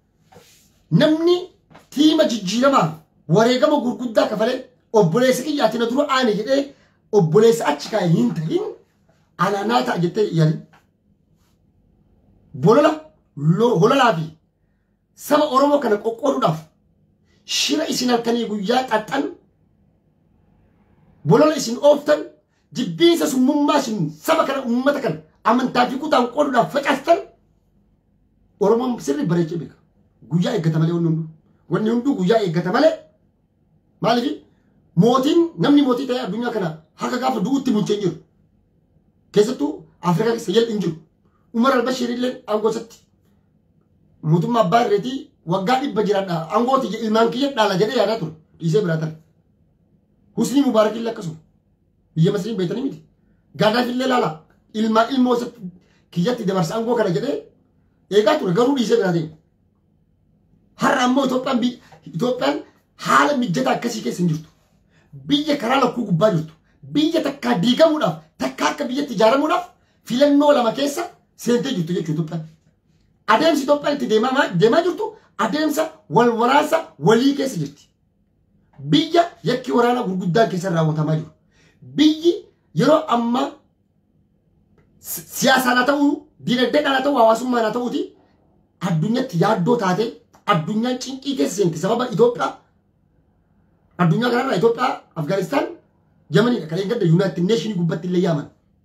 namni tima jijjirama wareegama gurguddaa kafale obboleessa kiyyatina duru aane jedhe obboleessa achi kaa hin ta'in anaanaata jette yali bolola hololaa fi saba oromoo kana qoqqooduudhaaf shira isin halkanii guyyaa qaxxan bolola isin ooftan jibbiinsa summummaa isin saba kana ummata kana amantaa fi kutaan qooduudhaaf facaastan oromoon sirri bareechee beeka guyyaa eeggata malee wanni hundu wanni hundu guyyaa eeggata malee maaliif mootiin namni mootii ta'ee addunyaa kana haka gaafa du'utti bulchee jiru keessattuu Afrikaa keessa yel hin jiru Umar al-Bashir illee aangoosatti mootummaa abbaa irreetii waggaa dhibba jiraadha aangooti ilmaan kiyya dhaala jedhee yaadaa ture dhiisee biraa ture Husni Mubaarak illee akkasuma biyya Masriin beeytanii miti Gaaddaaf illee laala ilmaa ilmoo kiyyatti dabarsa aangoo kana jedhee eegaa ture garuu dhiisee biraa deema. Har'a ammoo Itoophiyaan Itoophiyaan haala mijataa akkasii keessa hin jirtu. Biyya karaa lakkuu gubbaa jirtu. Biyya takkaa diigamuudhaaf takka akka biyyatti ijaaramuudhaaf filannoo lama keessa seentee jirtu jechuudha Itoophiyaan. Adeemsi Itoophiyaan itti deemaa deemaa jirtu adeemsa wal waraansa walii keessa jirti. Biyya yakki waraana gurguddaan keessa raawwatamaa jiru. Biyyi yeroo amma siyaasaan haa ta'uu, dinagdeedhaan haa ta'uu, hawaasummaan haa ta'uuti addunyaatti yaaddoo taate addunyaan cinqii keessa seenti sababa Itoophiyaa. Addunyaa kanarraa Itoophiyaa, Afgaanistaan, Yemeniidha kan eeggadda Yuunaayitid Neeshinii gubbatti illee yaaman.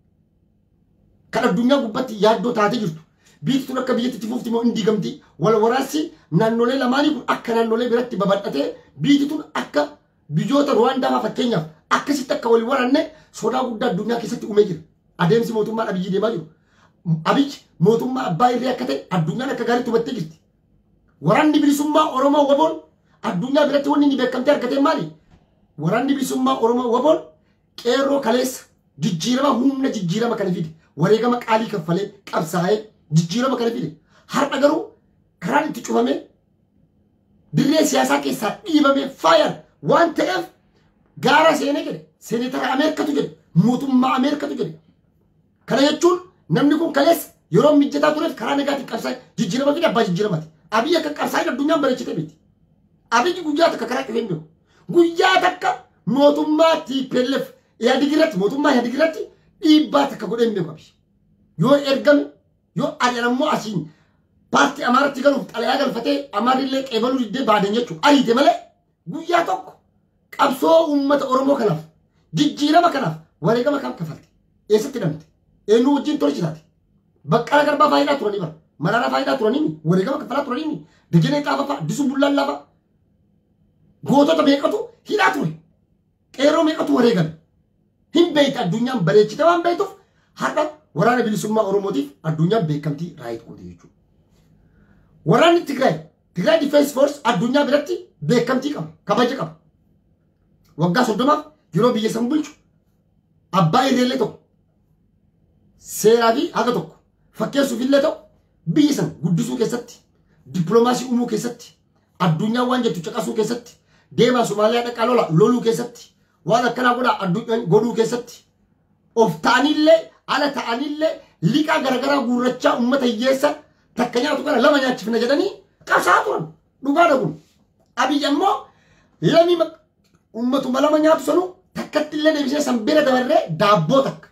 Kan addunyaa gubbatti yaaddoo taatee jirtu. Biyyi tun akka biyyatti itti fufti moo hin diigamti. Wal waraansi naannolee lamaanii kun akka naannolee biratti babal'atee biyyi tun akka biyyoota Ruwaandaa fakkeenyaaf akkasitti akka wal waraanne sodaa guddaa addunyaa keessatti uumee jira. Adeemsi mootummaan Abiyyi deemaa jiru. Abiyyi mootummaa abbaa irree akka ta'e addunyaan akka gaariitti hubattee jirti. Waraanni bilisummaa Oromoo Waboon addunyaa biratti wanni inni beekamtee argatee maali? Waraanni bilisummaa Oromoo Waboon qeerroo kaleessa jijjiirama humna jijjiirama kana fide. Wareegama qaalii kaffalee qabsaa'ee jijjiirama kana fide. Har'a garuu karaan itti cufamee dirree siyaasaa keessaa dhiibamee faayar waan ta'eef gaara seenee jedhe seenetara Ameerikatu jedhe mootummaa Ameerikatu jedhe. Kana jechuun namni kun kaleessa yeroo mijataa tureef karaa nagaatiin qabsaa'e jijjiirama fide abbaa jijjiiramaati. Abiyyi akka qabsaa'e addunyaan bareechitee miti. Abiyyi guyyaa takka karaa cufeen beeku. Guyyaa takka mootummaa T P L F Ihaadigirratti mootummaa Ihaadigirratti dhiibbaa takka godhee hin beeku Abiyyi. Yoo ergame yoo ari'an ammoo asiin paartii Amaaratti galuuf xalayaa galfatee Amaarrillee qeebaluu diddee baadan jechuudha. Ariite malee guyyaa tokko qabsoo uummata Oromoo kanaaf jijjiirama kanaaf wareegama kam kaffalte. Eessatti hidhamte? Eenyu wajjin tolchitaati? Baqqala Garbaa faayidaa turanii bara. Mararaa faayidaa turanii wareegama kaffalaa turanii Dejenee Xaafaa Addisuu Bullaallaa gootota meeqatu hidhaa ture. Qeerroo meeqatu wareegame. Hin beektu addunyaan bareechite waan beektuuf har'a waraana bilisummaa Oromootiif addunyaan beekamtii raayit goote jechuudha. Waraanni Tigraay Tigraay Defense Force addunyaa biratti beekamtii qaba, kabaja qaba. Waggaa soddomaaf yeroo biyya san bulchu abbaa irreellee tokko seeraa fi haga tokko fakkeessuuf illee ta'u biyya san guddisuu keessatti dippiloomaasii uumuu keessatti addunyaa waan jettu caqasuu keessatti deemaa Somaaliyaa dhaqaa lola loluu keessatti waan akkanaa godhaa addunyaan godhuu keessatti of ta'anillee ala ta'anillee liqaa garagaraa guurrachaa uummata hiyyeessa takka nyaatu kana lama nyaachifna jedhanii qabsaa turan dhugaa dhaguun. Abiyyi ammoo lamii uummatuma lama nyaatu sanuu takkatti illee deebisee san bira dabarree daabboo takka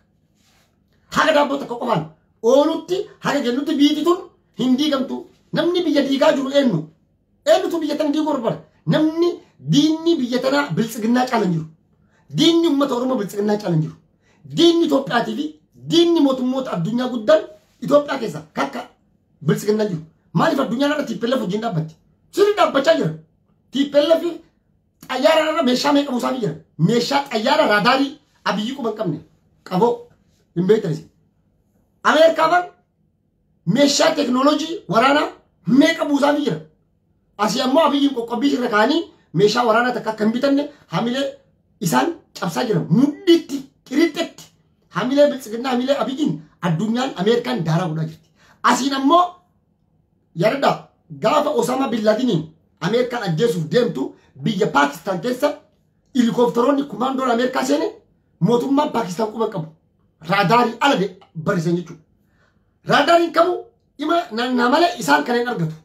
haga daabboo takka qofaan oolutti haga jennutti biyyi tun hin diigamtu. Namni biyya diigaa jiru eenyu? Eenyutu biyya tana diiguu barbaada? Namni diinni biyya tanaa biltsiginnaa caalan jiru. Diinni uummata Oromoo biltsiginnaa caalan jiru. Diinni Itoophiyaatii fi diinni mootummoota addunyaa guddaan Itoophiyaa keessa kakka biltsiginnaa jiru. Maaliif addunyaan irra T P L F wajjin dhaabbatti? Sirri dhaabbachaa jiran. T P L F xayyaara irra meeshaa meeqa buusaa jiran? Meeshaa xayyaara raadaarii Abiyyi quba hin qabne qaboo hin beektanis. Ameerikaafan meeshaa teeknooloojii waraanaa meeqa buusaa jira? Asii ammoo Abiyyiin qoqqobbii irra kaanii meeshaa waraanaa takka akka hin bitanne hamilee isaan cabsaa jiran. Mudhiitti qirixxetti hamilee biltsiginnaa hamilee Abiyyiin addunyaan Ameerikaan daaraa godhaa jirti. Asiin ammoo yaadadhaa gaafa Osama Bin Laadiniin Ameerikaan ajjeesuuf deemtu biyya Paakistaan keessa helikooftoroonni kumaandoon Ameerikaa seene mootummaan Paakistaan quba qabu. Raadaarii ala barisan jechuudha. Raadaariin qabu ima naannaa malee isaan kanneen argatu.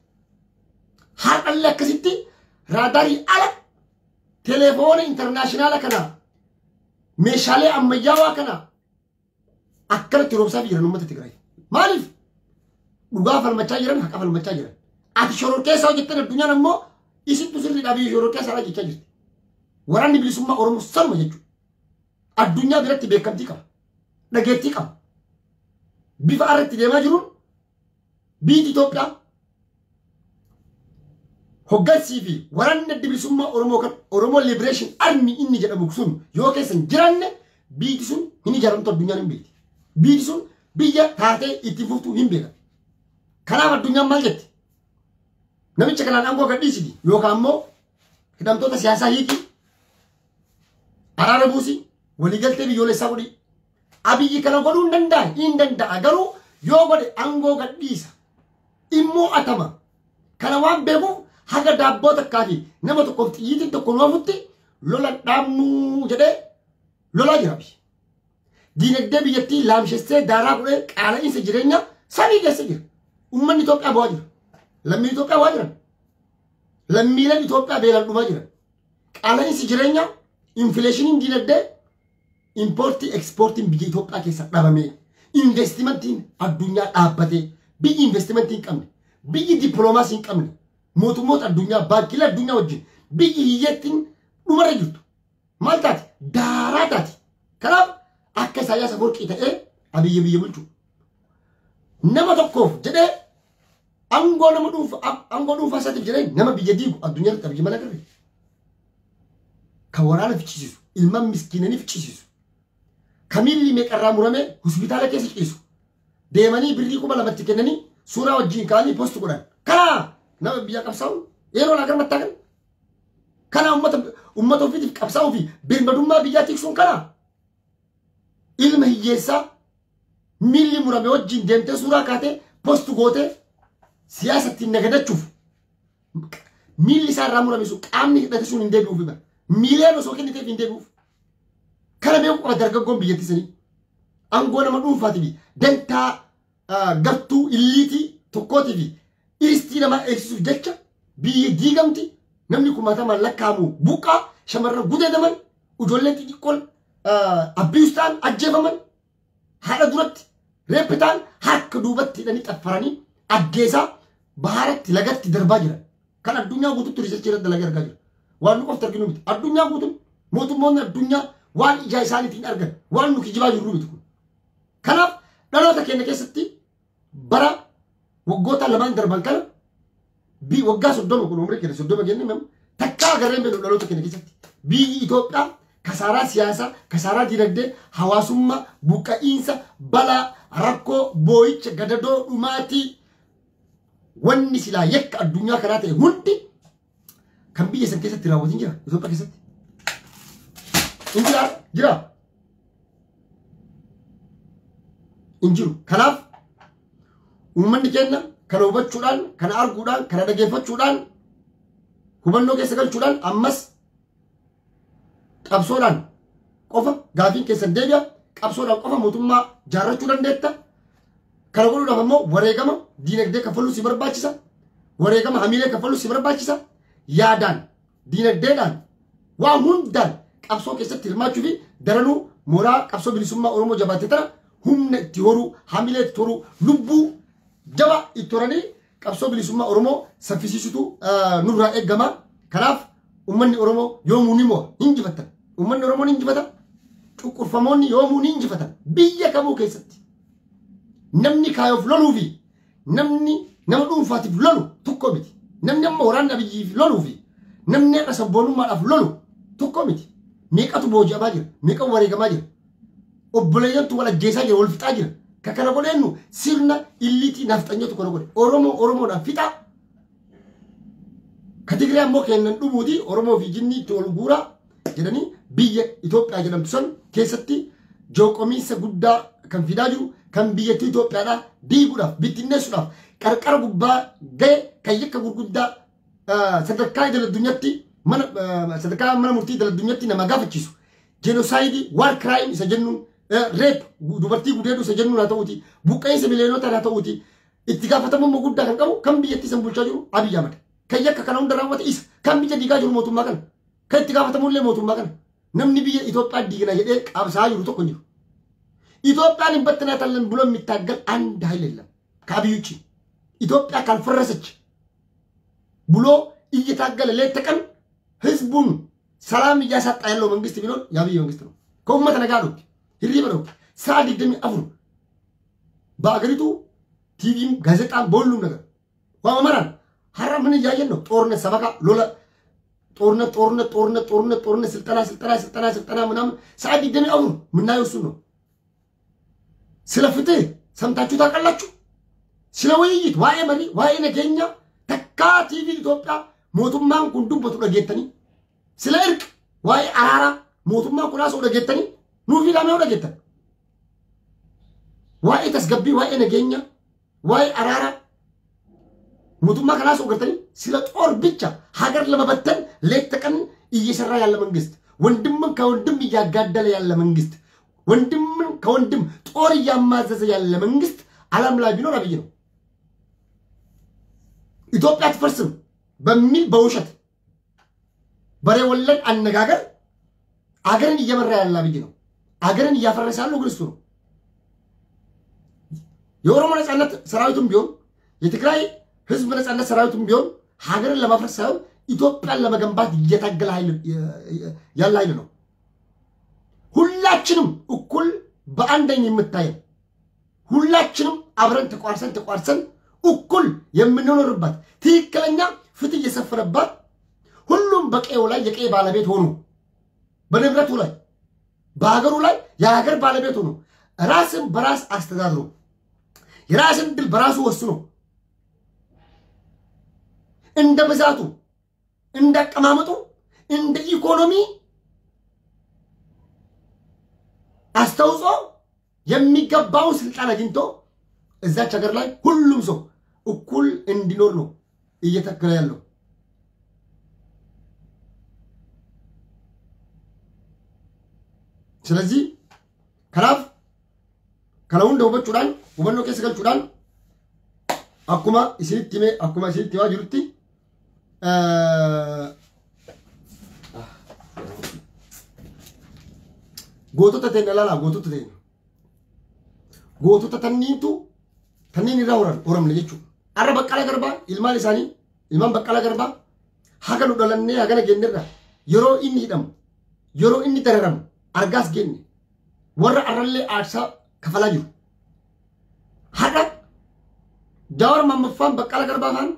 Har'allee akkasitti raadaarii ala teleefoona intarnaashinaala kana meeshaalee ammayyaawaa kana akkanatti roobsaa jiran uummata Tigraay. Maaliif? Dhugaa falmachaa jiran haqa falmachaa jiran. Ati shororkeessaa hojjettan addunyaan ammoo isittu sirrii dhabii shororkeessaa jechaa jirti. Waraanni bilisummaa Oromoo sanuma jechuudha. Addunyaa biratti beekamtii qaba. Dhageettii qaba. Bifa irratti deemaa jiruun biyyi Itoophiyaa hoggansii fi waraanni adda bilisummaa Oromoo kan Oromoo Liberation Army inni jedhamu sun yoo keessan jiraanne biyyi sun hin ijaaramtu addunyaan hin beekti. Biyyi sun biyya taatee itti fuftuu hin beekan. Kanaaf addunyaan maal jetti? Namicha kanaan aangoo gadhiisiti yookaan ammoo hidhamtoota siyaasaa hiiki araara buusi waliigaltee biyyoolessaa godhi. Abiyyi kana godhuu hin danda'a hin danda'a garuu yoo godhe aangoo gadhiisa immoo atama kana waan beekuuf haga daabboo takkaafi nama tokkoof xiyyiitiin tokko nuufutti lola dhaabnuu jedhee lola jira. Diinagdee biyyattii laamshessee daaraa godhee qaala'insa jireenya samii keessa jira. Uummanni Itoophiyaa bu'aa jira. Lammiin Itoophiyaa bu'aa jiran. Lammiileen Itoophiyaa beelaan dhumaa jiran. Qaala'insi jireenya infleeshiniin diinagdee importii ekspoortiin biyya Itoophiyaa keessa dhabamee investimentiin addunyaa dhaabbatee biyyi investimentii hin qabne biyyi dippiloomaasii hin qabne mootummoota addunyaa baankilee addunyaa wajjin biyyi hiyyeettiin dhumarra jirtu maal taati daaraa taati. Kanaaf akka Isaayyaas Afwerqii ta'ee Abiyyi biyya bulchu nama tokkoof jedhee angoo nama dhuunfaa angoo dhuunfaa isaatiif jedhee nama biyya diigu addunyaa irratti Abiyyi mala garre kan waraana fichisiisu ilmaan miskiinanii fichisiisu kamilli meeqarraa muramee hospitaala keessa ciisu deemanii birrii kuma lamatti kennanii suuraa wajjin kaanii post godhan kana nama biyya qabsaa'u yeroo laagar mattaakan kana ummata ummata ofiitiif qabsaa'uu fi birmadummaa biyyaa tiksuun kana ilma hiyyeessaa milli murame wajjin deemtee suuraa kaatee post gootee siyaasatti nagadachuuf milli isaa irraa murame sun qaamni hidhate sun hin deebi'uuf bara miileen osoo kenniteef hin deebi'uuf kana beeku qaba dargaggoon biyyattisanii angoo nama dhuunfaatii fi dantaa gartuu illiitii tokkootii fi iristii namaa eegsisuuf jecha biyya diigamti namni kumaatamaan lakkaamu buqqaa shamarran gudeedaman ijoolleen xixiqqoon abbiistaan ajjeefaman haadha duratti reeppitaan harka duubatti hidhanii xaffaranii adgeessaa baharatti lagatti darbaa jiran kan addunyaa guututti riisachii irratti dalagaa argaa jira. Waan nu qofti arginu miti addunyaa guutuun mootummoonni addunyaa waan ija isaaniitiin argan waan nu kijibaa jirru miti kun. Kanaaf dhaloota keenya keessatti bara waggoota lamaan darban kana bi waggaa soddoma kun umrii keenya soddoma jennee takkaa agarreen beeknu dhaloota keenya keessatti biyyi Itoophiyaa kasaaraa siyaasaa kasaaraa dinagdee hawaasummaa buqqa'iinsa balaa rakkoo boo'icha gadadoo dhumaatii wanni silaa yakka addunyaa kanaa ta'e hundi kan biyya san keessatti raawwatiin jira Itoophiyaa keessatti. Injira jira injiru kanaaf uummanni keenya kana hubachuudhaan kana arguudhaan kana dhageeffachuudhaan hubannoo keessa galchuudhaan ammas qabsoodhaan qofa gaafiin keessan deebi'a qabsoodhaan qofa mootummaa jaarrachuu dandeetta. Kana godhuudhaaf ammoo wareegama diinagdee kaffaluu si barbaachisa. Wareegama hamiilee kaffaluu si barbaachisa. Yaadaan diinagdeedhaan waan hundaan qabsoo keessatti hirmaachuu fi daranuu mooraa qabsoo bilisummaa Oromoo jabaate tana humna itti horuu hamiilee itti horuu lubbuu jaba itti horanii qabsoo bilisummaa Oromoo saffisiisutu nurraa eegama. Kanaaf ummanni Oromoo yoomuu ni mo'a injifatan. Ummanni Oromoo ni injifata. Cuqqurfamoonni yoomuu ni injifatan. Biyya kamuu keessatti namni kaayoof loluu fi namni nama dhuunfaatiif lolu tokko miti. Namni amma waraanni Abiyyiif loluu fi namni akka sabboonummaadhaaf lolu tokko miti. Meeqatu booji'amaa jira? Meeqa wareegamaa jira? Obboleeyyantu wal ajjeesaa jira, wal fixaa jira. Ka kana godheennu sirna illiitii nafxanyootu kana godhe. Oromoo Oromoodhaan fixaa. Ka Tigree ammoo kennan dhumuuti Oromoo fi Jinnii itti ol guuraa jedhanii biyya Itoophiyaa jedhamtu san keessatti jooqomiinsa guddaa kan fidaa jiru kan biyyattii Itoophiyaadhaa diiguudhaaf bittinneessuudhaaf qarqara gubbaa ga'e kan yakka gurguddaa sadarkaa idil addunyaatti mana sadarkaa mana murtii idil addunyaatti nama gaafachiisu jenosaayidii waar kiraayim isa jennuun reep dubartii gudeeduu isa jennuun haa ta'uuti buqqa'insa miliyoonotaan haa ta'uuti itti gaafatamummaa guddaa kan qabu kan biyyattii san bulchaa jiru Abiy Ahmed kan yakka kana hunda raawwate isa kan biyya diigaa jiru mootummaa kana kan itti gaafatamullee mootummaa kana namni biyya Itoophiyaa diigna jedhee qabsaa jiru tokko jiru. Itoophiያን እንበትናታለን ብሎ የሚታገል አንድ ኃይል የለም ከአብይ ውጪ ኢትዮጵያ ካልፈረሰች ብሎ እየታገለ ሌት ተቀን ህዝቡን ሰላም እያሳጣ ያለው መንግስት ቢኖር የአብይ መንግስት ነው። ከኡመተ ነጋዶ ህሪበ ነው ሳዲ ደም አፍሩ በአገሪቱ ቲቪም ጋዜጣም በሁሉም ነገር ወመራን ሐራም ምን እያየን ነው? ጦርነት ሰበካ ሎላ ጦርነት ጦርነት ጦርነት ጦርነት ጦርነት ስልጠና ስልጠና ስልጠና ስልጠና ምናምን ሳዲ ደም አፍሩ ምናየው እሱ ነው። ስለ ፍትህ ሰምታችሁ ታውቃላችሁ? ስለ ውይይት ዋይ መሪ ዋይ ነገኛ ተካ ቲቪ ኢትዮጵያ ሞቱማን ኩንዱበቱ ደጌተኒ ስለ እርቅ ዋይ አራራ ሞቱማን ኩራሶ ደጌተኒ ኑፊ ዳሜው ደጌተኒ ዋይ ተስገቢ ዋይ ነገኛ ዋይ አራራ ሙቱማ ከናስ ወገርተኝ ስለ ጦር ብቻ ሀገር ለመበተን ለተቀን እየሰራ ያለ መንግስት ወንድምን ከወንድም እያጋደለ ያለ መንግስት ወንድምን ከወንድም ጦር እያማዘዘ ያለ መንግስት ዓለም ላይ ቢኖር አብይ ነው ኢትዮጵያ አትፈርስም በሚል በውሸት በሬ ወለድ አነጋገር አገርን እየመራ ያለ አብይ ነው አገርን እያፈረሰ ያለው ግርስቱ ነው የኦሮሞ ነጻነት ሰራዊቱም ቢሆን የትግራይ ህዝብ ነጻነት ሰራዊቱም ቢሆን ሀገርን ለማፍረስ ሳይሆን ኢትዮጵያን ለመገንባት እየታገለ ኃይል ያለ ኃይል ነው ሁላችንም እኩል በአንደኝ የምታይ ሁላችንም አብረን ተቋርሰን ተቋርሰን እኩል የምንኖርባት ትክክለኛ ፍትህ እየሰፈረባት ሁሉም በቀዩ ላይ የቀይ ባለቤት ሆኑ በንብረቱ ላይ በሀገሩ ላይ የሀገር ባለቤት ሆኑ ራስን በራስ አስተዳድሩ የራስን ድል በራሱ ወስኑ እንደ ብዛቱ እንደ አቀማመጡ እንደ ኢኮኖሚ አስተውጾ የሚገባው ስልጣን አግኝቶ እዛች ሀገር ላይ ሁሉም ሰው እኩል እንዲኖር ነው እየተከለ ያለው ስለዚህ ከላፍ ከላውን ደውበቹዳን ወበኖ ከስገልቹዳን አኩማ ኢሲቲሜ አኩማ ኢሲቲዋ ጅሩቲ gootota ta'e nalala gootota ta'e gootota tanniitu tanniin irraa horan horamne jechuudha arra baqqala garbaa ilmaan isaanii ilmaan baqqala garbaa haga nu dhalannee hagana geennerra yeroo inni hidhamu yeroo inni dararamu argaas geenne warra arrallee aarsaa kafalaa jiru haga Jawar mammaffaan baqqala garbaa faan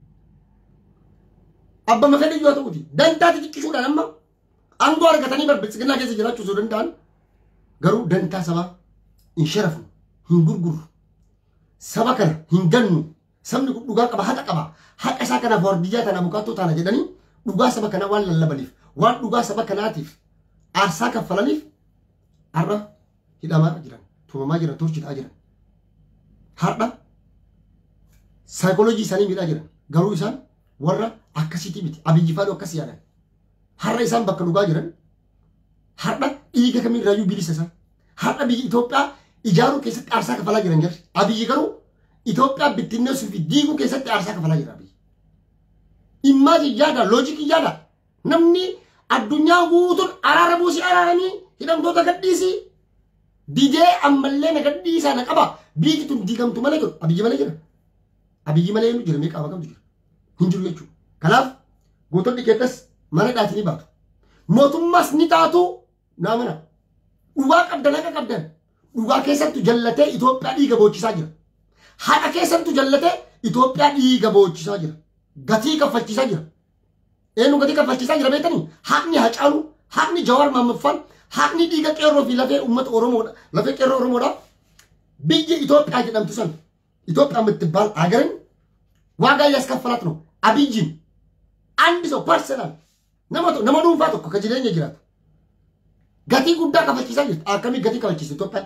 abba mafedhi yoo ta'uti dantaati xiqqishuudhaan amma angoo argatanii barbeessignaa keessa jiraachuu osoo danda'an garuu dantaa sabaa hin sharafu hin gurguru saba kana hin gannu sabni kun dhugaa qaba haqa qaba haqa isaa kanaaf wardiyyaa tana bukaatoo taana jedhanii dhugaa saba kana waan lallabaniif waan dhugaa saba kanaatiif aarsaa kaffalaniif har'a hidhamaa jiran tumamaa jiran torchitaa jiran har'a saayikooloojii isaanii miidhaa jiran garuu isaan warra akkasiitii miti abiyyi faadhu akkasii yaadan har'a isaan bakka dhugaa jiran har'a dhiiga kamiirraayyuu bilisa isaa har'a biyya Itoophiyaa ijaaruu keessatti aarsaa kafalaa jiran jirri abiyyi garuu Itoophiyaa bittinneessuu fi diiguu keessatti aarsaa kafalaa jira abiyyi immaajii yaada loojikii yaada namni addunyaa guutuun araara buusii araaranii hidhamtoota gadhiisii didee ammallee na gadhiisaa na qaba biyyi tun diigamtu malee jiru abiyyi malee jira abiyyi malee nu jira meeqa qabamtu jira hin jiru jechuudha kanaaf gootonni keessas mana dhaatanii baatu mootummaas ni taatu naamana dhugaa qabdan akka qabdan dhugaa keessattu jallatee Itoophiyaa dhiiga boochisaa jira haadha keessattu jallatee Itoophiyaa dhiiga boochisaa jira gatii kaffalchiisaa jira eenyu gatii kaffalchiisaa jira beekanii haqni Hacaaluu haqni Jawaar Mohaammed haqni dhiiga qeerroo fi lafee uummata Oromoodha lafee qeerroo Oromoodha biyya Itoophiyaa jedhamtu san Itoophiyaa የምትባል ሀገርን ዋጋ እያስከፈላት ነው አብይን አንድ ሰው ፐርሰናል ነመቶ ነመኑ ፋቶ ከጅለኛ ይጅራት ጋቲ ጉዳ ከፈልቺሳ ይት አከሚ ጋቲ ከፈልቺስ ኢትዮጵያ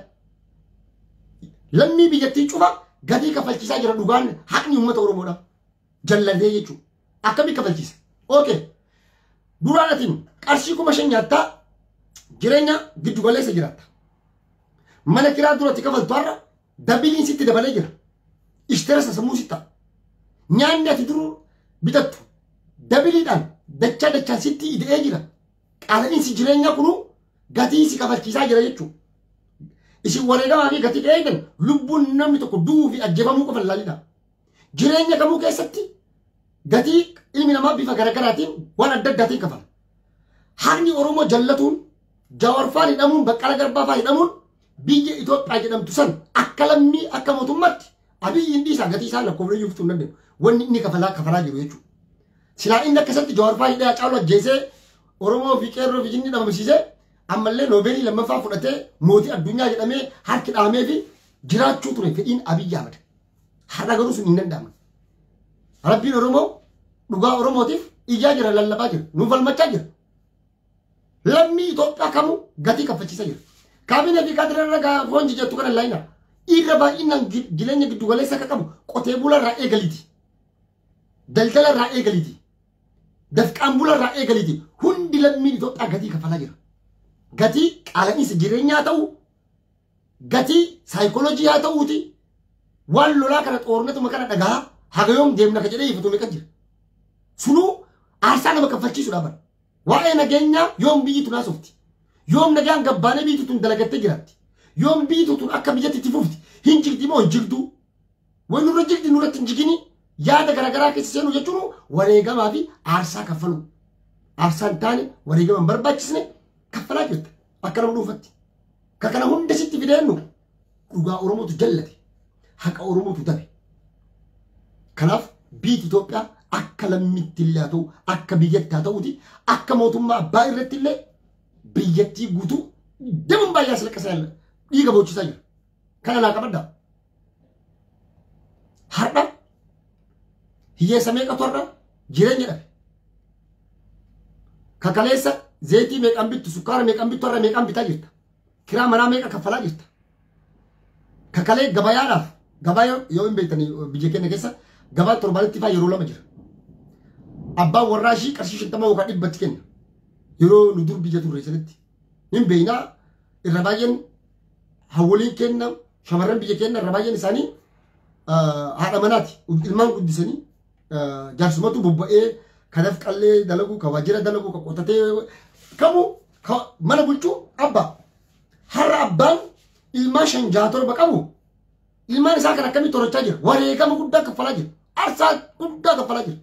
ለሚ ቢየቲ ጩፋ ጋቲ ከፈልቺሳ ይራ ዱጋን ሀቅኒ ኡመተ ኦሮሞዳ ጀለሌ ይቹ አከሚ ከፈልቺስ ኦኬ ዱራናቲን ቀርሺኩ መሸኛታ ጅረኛ ግዱ ገለሰ ይራት መለኪራ ዱራቲ ከፈልቷራ ደቢሊን ሲቲ ደበለ ይራ ኢሽተረሰ ሰሙሲታ ኛኛ ትድሩ ቢተቱ ደቢሊዳን ደቻ ደቻ ሲቲ ኢዴ ይራ ቃለኒ ሲጅረኛ ኩኑ ጋቲ ሲከፈልቺሳ ይራ ይቹ እሺ ወሬዳ አቢ ጋቲ ደይደን ልቡን ነም ተኮ ዱፊ አጀባሙ ከፈላሊዳ ጅረኛ ከሙ ከሰቲ ጋቲ ኢልሚ ነማ ቢፋ ገረገራቲን ዋን አደዳቲ ከፈል ሀቅኒ ኦሮሞ ጀለቱን ጃወርፋን ይደሙን በቀለ ገርባፋ ይደሙን ቢየ ኢትዮጵያ ጀደምቱ ሰን አከለሚ አከሞቱመት አብይ እንዲሳ ገቲሳ ለኮብለ ይፍቱ ነደ ወኒ ኒ ከፈላ ከፈላ ጅሩ ይቹ ስላ እንደ ከሰት ጃወርፋ ይዳ ጫሎ ጄሴ ኦሮሞ ፊቄሮ ፊጂኒ ደምሲሴ አመለ ኖቤሊ ለመፋ ፍደቴ ሞቲ አዱኛ ጀደሜ ሀርክ ዳሜ ፊ ጅራቹ ቱሬ ፈኢን አብይ አመድ ሀዳገሩ ሱን እንደንዳም ረቢን ኦሮሞ ዱጋ ኦሮሞቲፍ ኢጃጅራ ለለባ ጅር ኑፈልመቻ ጅር ለሚ ኢትዮጵያ ከሙ ገቲ ከፈቺሳ ጅር ካቢኔ ቢካድረረጋ ፎንጂ ጀቱ ከነ ላይና ኢረባ ኢናን ጊለኛ ግዱ ወለሰ ከቀሙ ቆቴ ቡላ ራኤ ገሊቲ daldala irraa eegaliiti dafqaan bula irraa eegaliiti hundi lammiin Itoophiyaa gatii kafalaa jira gatii qaala'insa jireenyaa ta'u gatii saayikooloojii haa ta'uuti waan lolaa kana xoornatuma kana dhagaa haga yoom deemna ka jedhee ifatu meeqa jira sunuu aarsaa nama kaffalchiisuudhaa bara waa'ee nageenyaa yoom biyyi tun haasofti yoom nagaan gabbaanee biyyi tun dalagattee jiraatti yoom biyyi tun akka biyyatti itti fufti hin jigdi moo hin jigduu way nurra jigdi nurratti hin jigini yaada garagaraa keessa seenuu jechuun wareegamaa fi aarsaa kaffalu aarsaan taane wareegama hin barbaachisne kaffalaa jirta akka nama dhuunfatti ka kana hunda sitti fideennu dhugaa Oromootu jallate haqa Oromootu dabe kanaaf biyyi Itoophiyaa akka lammiitti illee haa ta'u akka biyyatti haa ta'uuti akka mootummaa abbaa irratti illee biyyattii guutuu deemuun baay'ee as laqqasaa jira dhiiga boochisaa jira kana naa qabaddaa har'a hiyyeessa meeqatu har'a jireenya dhabe kakaleessa zeetii meeqan bittu sukkaara meeqan bittu har'a meeqan bitaa jirta kiraa manaa meeqa kaffalaa jirta kakalee gabayaadhaaf gabaa yoo hin beektanii biyya keenya keessa gabaa torbaanitti faa yeroo lama jira abbaan warraa ishii qarshii shantama yookaan dhibbatti kenna yeroo nu dur biyya turre sanitti hin beeynaa irra baay'een hawwaliin kenna shamarran biyya keenya irra baay'een isaanii haadha manaati ilmaan guddisanii jaarsumatu bobba'ee kanaaf qallee dalagu ka waajjira dalagu ka qotatee kamu mana bulchuu abbaa har'a abbaan ilmaan shan jaha torba qabu ilmaan isaa kan akkamitti horachaa jira wareegama guddaa kaffalaa jira aarsaa guddaa kaffalaa jira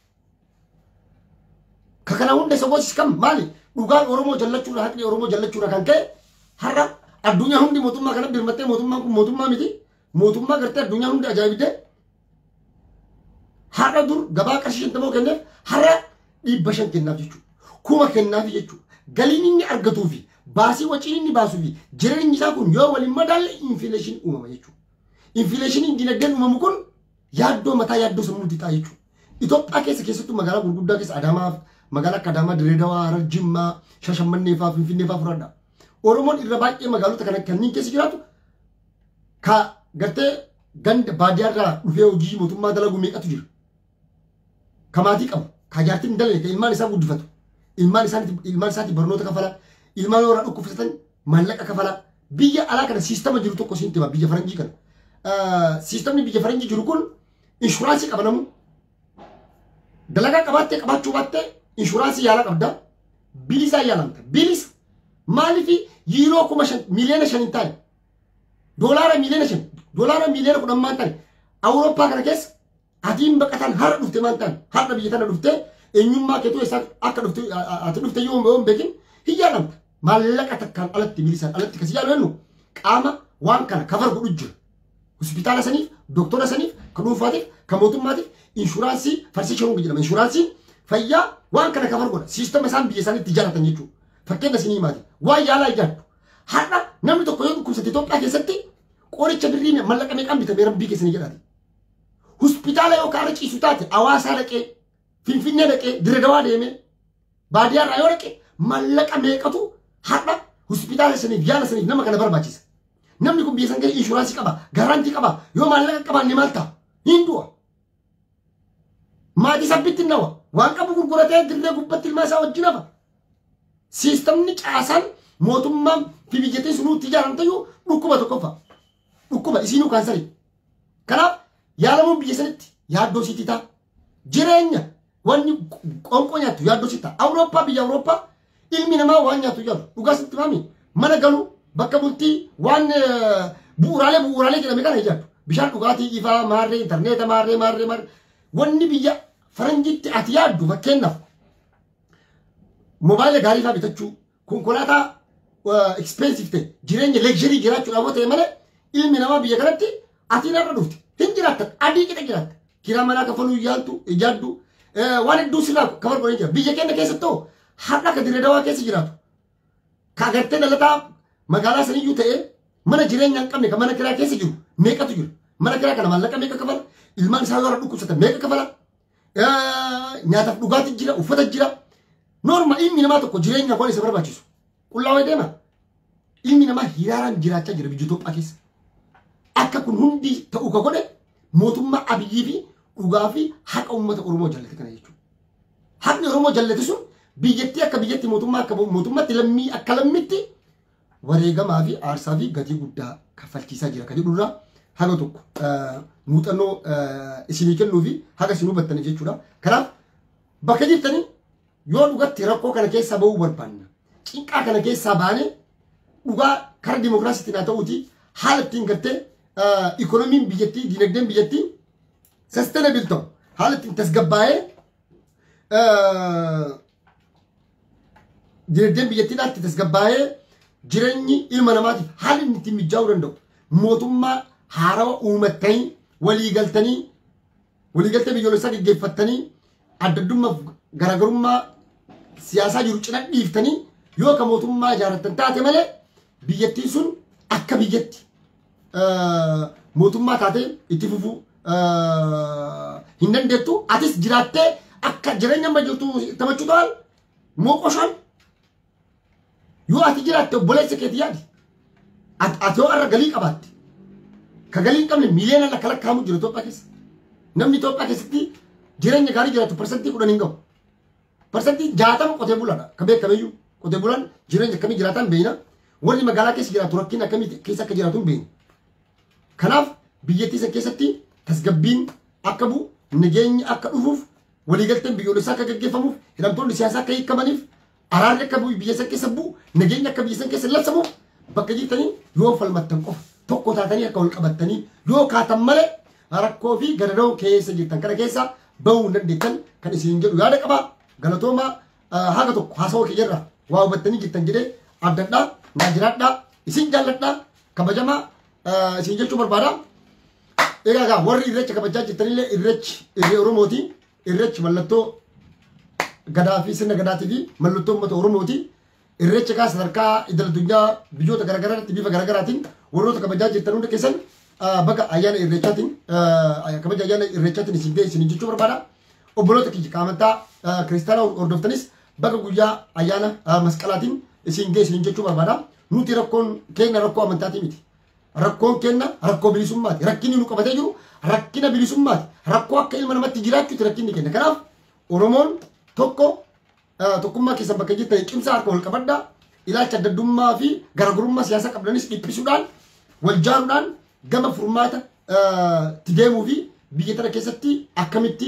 ka kana hunda isa boosis kam maali dhugaan Oromoo jallachuudha haqni Oromoo jallachuudha kan ka'e har'a addunyaa hundi mootummaa kana birmattee mootummaan kun mootummaa miti mootummaa gartee addunyaa hundi ajaa'ibdee har'a dur gabaa qarshii shantamoo kenneef har'a dhibba shan kennaaf jechuudha kuma kennaaf jechuudha galiin inni argatuu fi baasii wacii inni baasuu fi jireenyi isaa kun yoo waliin madaalle infileeshinii uumama jechuudha infileeshiniin dinagdeen uumamu kun yaaddoo mataa yaaddoo sammuutti ta'a jechuudha Itoophiyaa keessa keessattuu magaalaa gurguddaa keessa Adaamaaf magaalaa akka Adaamaa Dirree Dawaa Harar Jimmaa Shashamannee fa'aa Finfinnee fa'aa fudhadha Oromoon irra baay'ee magaalota kana kanneen keessa jiraatu ka gartee ganda baadiyyaarraa dhufee hojii mootummaa dalagu meeqatu jira ka maatii qabu ka jaartiin hin dalagne ka ilmaan isaa guddifatu ilmaan isaaniiti ilmaan isaati barnoota kafala ilmaan yoo irraa dhukkubsatan maallaqa kafala biyya alaa kana siistama jiru tokko siin tima biyya faranjii kana siistamni biyya faranjii jiru kun inshuraansii qaba namu dalagaa qabaattee qabaachuu baattee inshuraansii yaala qabda bilisaa yaalamta bilisa maalifi yiiroo kuma shan miliyoona shan hin taane doolaara miliyoona shan doolaara miliyoona kudhan maan taane awurooppaa kana keessa atiin baqatan har'a dhufte maan taane har'a biyya tana dhufte eenyummaa keetuu isaa akka dhufte ati dhufte yoo hin beekin hin yaalamta maallaqa takkaan alatti bilisaan alatti kasi yaalu hennu qaama waan kana kafar godhu jira hospitaala saniif doktora saniif ka dhuunfaatiif ka mootummaatiif inshuraansii farsii shoruu jedhama inshuraansiin fayyaa waan kana kafar godha siistama isaan biyya isaaniitti ijaaratan jechuudha fakkeenya isinii maati waan yaalaa ijaartu har'a namni tokko yoo dhukkubsate Itoophiyaa keessatti qoricha birrii mallaqa meeqaan bitamee rabbii keessanii jedhaati hospitaala yoo kaara ciisu taate Hawaasaa dhaqee Finfinnee dhaqee Dirree Dawaa deemee baadiyyaarraa yoo dhaqee mallaqa meeqatu har'a hospitaala saniif yaala saniif nama kana barbaachisa namni kun biyya san keessa inshuraansii qaba garantii qaba yoo maallaqa qabaanne maal ta'a hin du'a maatii sabbitti nawa waan qabu gurguratee dirree gubbatti ilmaa isaa wajjin hafa siistamni caasaan mootummaan fi biyyattiin sunuutti ijaaramtayyuu dhukkuba tokkoffa dhukkuba isiinuu kaansarii kanaaf yaalamuun biyya sanitti yaaddoo sitti ta'a jireenya wanni qonqoo nyaattu yaaddoo sitti ta'a awurooppaa biyya awurooppaa ilmi namaa waan nyaatu yaadu dhugaa sitti maami mana galuu bakka bultii waan bu'uuraalee bu'uuraalee jedhame kana ijaartu bishaan dhugaatii ifaa maarree intarneeta maarree maarree maarree wanni biyya faranjiitti ati yaaddu fakkeenyaaf mobaayila gaarii fa'aa bitachuu konkolaataa expensive ta'e jireenya leegzarii jiraachuudhaaf ta'e malee ilmi namaa biyya kanatti ati narra dhufte hin jiraattan adii qixa jiraatta kiraa manaa kafaluu ijaartu ijaaddu waan hedduu sirraa kafar godhee jira biyya keenya keessatti har'a ka Dirree Dawaa keessa jiraatu ka agartee dhalataa magaalaa saniyyuu ta'e mana jireenya hin qabne ka mana kiraa keessa jiru meeqatu jiru mana kiraa kana maallaqa meeqa kafala ilmaan isaa yoo dhukkubsatan meeqa kafala nyaataaf dhugaatii jira uffata jira norma ilmi namaa tokko jireenya waan isa barbaachisu qullaa way deema ilmi namaa hiraaraan jiraachaa jira biyya Itoophiyaa keessa akka kun hundi ta'uu ka godhe mootummaa Abiyyii fi dhugaa fi haqa uummata Oromoo jallate kana jechuudha. Haqni Oromoo jallate sun biyyattii akka biyyatti mootummaa akka mootummaatti lammii akka lammitti wareegamaa fi aarsaa fi gatii guddaa kaffalchiisaa jira kan jedhurraa haga tokko muuxannoo isinii kennuu fi haga isin hubattaniif jechuudha. Kanaaf bakka jirtanii yoo dhugatti rakkoo kana keessaa bahuu barbaanna. Cinqaa kana keessaa baanee dhugaa karaa dimookiraasiitiin haa ta'uuti haala ittiin gartee ikonomiin biyyattii dinagdeen biyyattii sustainable ta'u haala ittiin tasgabbaa'ee dinagdeen biyyattiidhaatti tasgabbaa'ee jireenyi ilma namaatiif haala inni ittiin mijaa'uu danda'u mootummaa haarawa uumattanii waliigaltanii waliigaltee biyyoolessaa gaggeeffattanii adda addummaaf garaagarummaa siyaasaa jiru cina dhiiftanii yoo ka mootummaa ijaarrattan taate malee biyyattiin sun akka biyyatti mootummaa taatee itti fufuu hin dandeettu. Atis jiraattee akka jireenya amma jirtu tamachuu ta'an mooqoshaan yoo ati jiraatte obboleessa keetii yaadi ati yoo irra galii qabaatte ka galii hin qabne miiliyoona lakka lakkaamu jiru Itoophiyaa keessa. Namni Itoophiyaa keessatti jireenya gaarii jiraatu parsantii kudhan hin qabu. Parsantii jaatama qotee bulaadha. Ka beekameyyuu qotee bulaan jireenya akkamii jiraatan beeyna. Warri magaalaa keessa jiraatu rakkina akkamii keessa akka jiraatu hin beeyna. Kanaaf biyyattii san keessatti tasgabbiin akka bu'u nageenyi akka dhufuuf waliigalteen biyyoolessaa akka gaggeeffamuuf hidhamtoonni siyaasaa akka hiikamaniif araarri akka bu'u biyya san keessa bu'u nageenyi akka biyya san keessa labsamuuf bakka jirtanii yoo falmattan qofa tokko taatanii akka wal qabattanii yoo kaatan malee rakkoo fi gadadoo keessa jirtan kana keessa bahuu hin dandeettan kan isin jedhu yaada qaba. Galatooma haga tokko haasawaa kiyyarraa waa hubattanii jirtan jedhee addadhaa naa jiraadhaa isin jaalladhaa kabajamaa isin jechuu barbaada. Egaa gaa warri irreecha kabajaa jirtanillee irreechi irree Oromooti. Irreechi mallattoo gadaa fi sirna gadaatii fi mallattoo uummata Oromooti. Irreecha kaa sadarkaa idil addunyaa biyyoota garaagaraatti bifa garaagaraatiin warroota kabajaa jirtan hunda keessan bakka ayyaana irreechaatiin kabaja ayyaana irreechaatiin isin ga'e isin jechuu barbaada. Obboloota kiyya kaamantaa kiristaanaa hordoftanis bakka guyyaa ayyaana masqalaatiin isin ga'e isin jechuu barbaada. Nuti rakkoon keenya rakkoo amantaatii miti. Rakkoon keenya rakkoo bilisummaati. Rakkinni nu qabatee jiru rakkina bilisummaati. Rakkoo akka ilma namatti jiraachuuti rakkinni keenya. Kanaaf Oromoon tokko tokkummaa keessan bakka jirtan cimsaa harka wal qabadhaa. Ilaalcha adda addummaa fi garaagarummaa siyaasaa qabdanis dhiphisuudhaan wal jaaruudhaan gama furmaata itti deemuu fi biyya tana keessatti akkamitti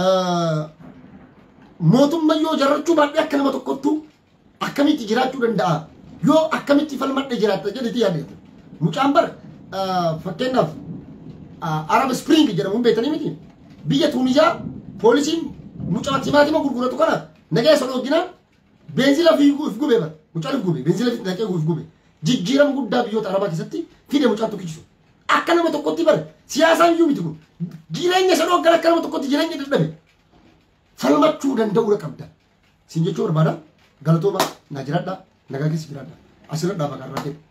mootummaa yoo jarrachuu baadhee akka nama tokkottu akkamitti jiraachuu danda'a. Yoo akkamitti falmadhe jiraatta jedheti yaadatu. Mucaan bar fakkeenyaaf Arab Spring jedhamuun beektanii miti. Biyya Tuuniyaa poolisiin mucaa timaatima gurguratu kana nagaya solooginaan beenzila fi gube bar. Mucaan if gube beenzila fi naqee if gube. Jijjiirama guddaa biyyoota Arabaa keessatti fide mucaa tokkichisu. Akka nama tokkotti bar siyaasaan iyyuu miti kun. Jireenya isa dhooggana akka nama tokkotti jireenya dadhabe. Falmachuu danda'uudha qabda. Sin jechuu barbaada galatooma naa jiraadha nagaa keessa jiraadha. Asirra dhaabaa kan rakkate.